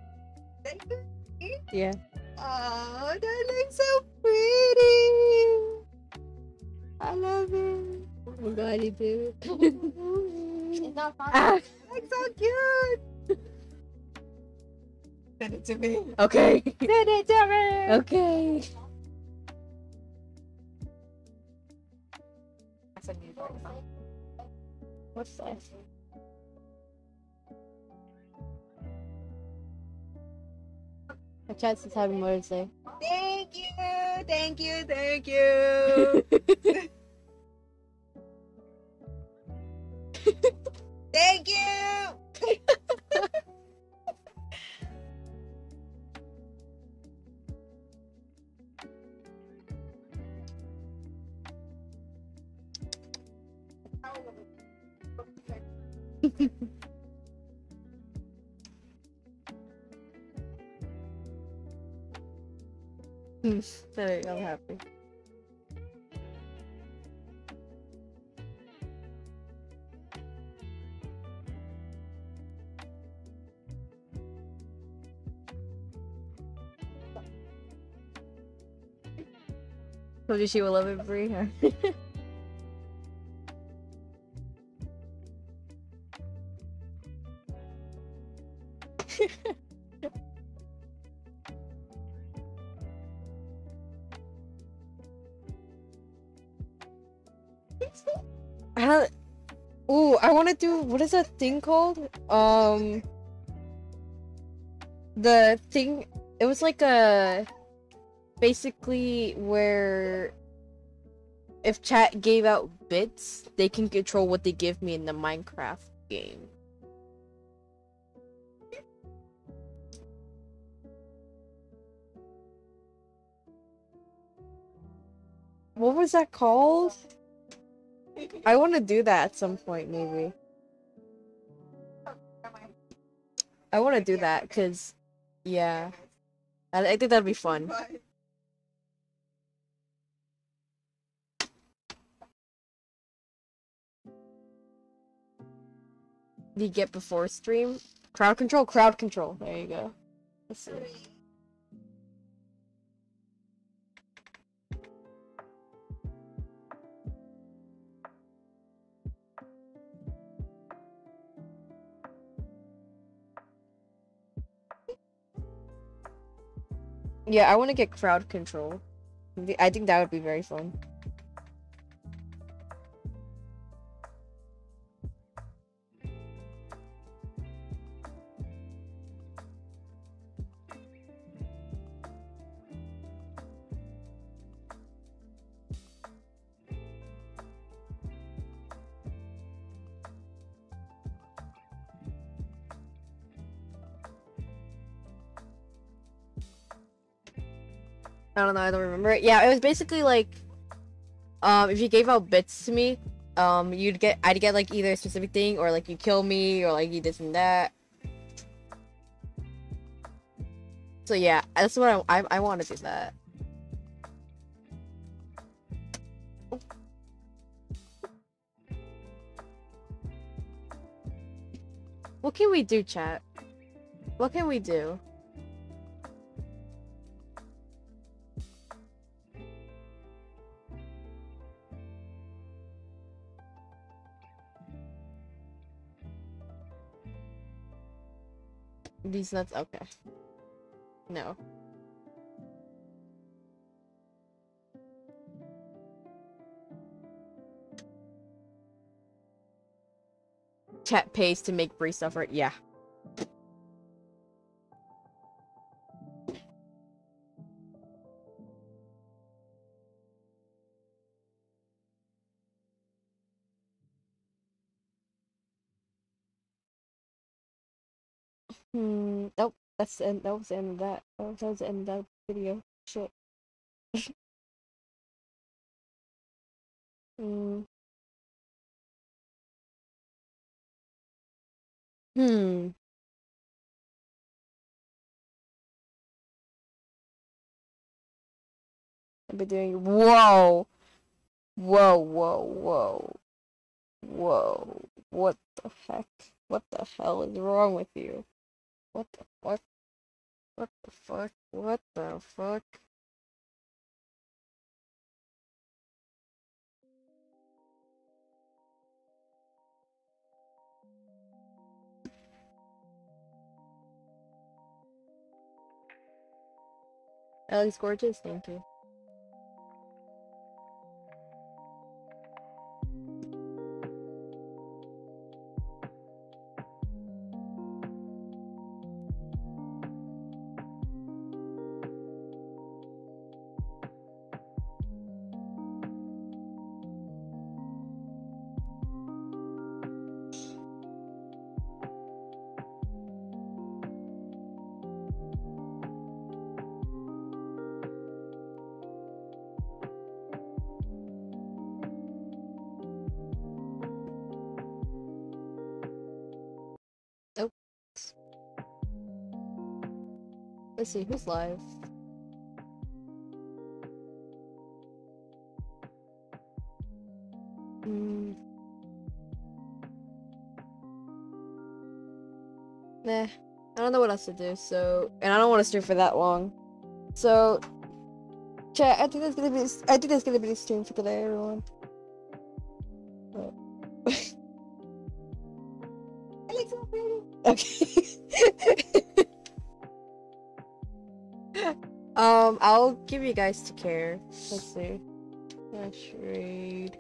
Yeah. Oh, that looks so pretty. I love it. Oh my god, you do. It's not fun. Ah, It's so cute. Send it to me. okay. Send it to me. Okay. I send you right now. What's that? My chat says happy Mother's Day. Thank you. Thank you. Thank you. Thank you. There you go, I'm happy. Told you she would love it, Bree. Huh? I don't. Ooh, I want to do. What is that thing called? The thing. It was like a. Basically, where. If chat gave out bits, they can control what they give me in the Minecraft game. What was that called? I want to do that at some point, maybe. I want to do that because, yeah, I think that'd be fun. Do you get before stream? Crowd control? Crowd control. There you go. Let's see. Yeah, I want to get crowd control. I think that would be very fun. I don't know, I don't remember it. Yeah, it was basically like, if you gave out bits to me, I'd get like either a specific thing, or like you kill me, or like you this and that. So yeah, that's what I want to do that. What can we do, chat? What can we do? These nuts, okay. No. Chat pays to make free stuff, right? Yeah. Nope. That's the end. That was the end of that. That was the end of that video. Shit. Hmm. Hmm. I've been doing. Whoa. Whoa. Whoa. Whoa. Whoa. What the heck? What the hell is wrong with you? What the fuck? What the fuck? What the fuck? Alex Gorgeous, thank you. Oh. Let's see, who's live? Nah, I don't know what else to do, so... And I don't want to stream for that long. So... Chat, I think that's gonna be the stream for today, everyone. Oh. Alex, I'm ready. Okay. I'll give you guys to care. Let's see. Flash raid.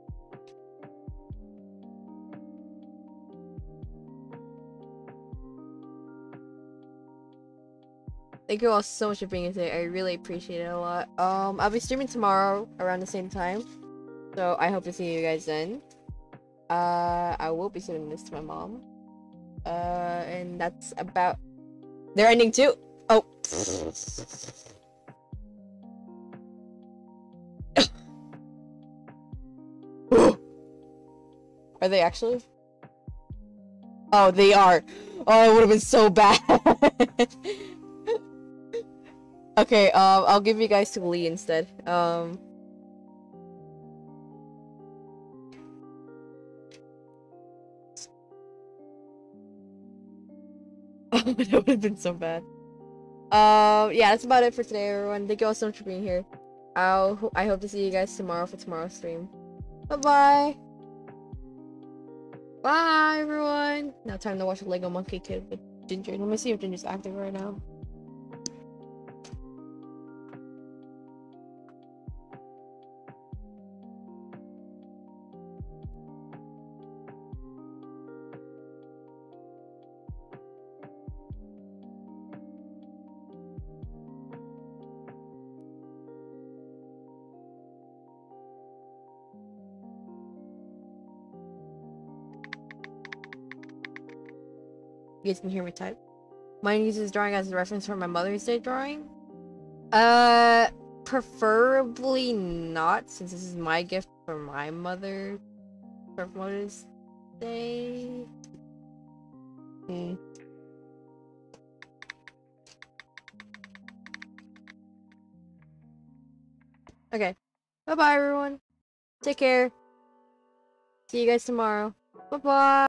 Thank you all so much for being here today. I really appreciate it a lot. I'll be streaming tomorrow around the same time. So I hope to see you guys then. I will be sending this to my mom. And that's about... They're ending too! Oh. Are they actually? Oh, they are. Oh, it would have been so bad. Okay, I'll give you guys to Lee instead. That would have been so bad. Yeah, that's about it for today, everyone. Thank you all so much for being here. I hope to see you guys tomorrow for tomorrow's stream. Bye-bye. Bye, everyone. Now time to watch the Lego Monkey Kid with Ginger. Let me see if Ginger's active right now. You guys can hear me type. Mine uses drawing as a reference for my Mother's Day drawing. Preferably not, since this is my gift for my mother for Mother's Day. Okay. Bye-bye, everyone. Take care. See you guys tomorrow. Bye-bye.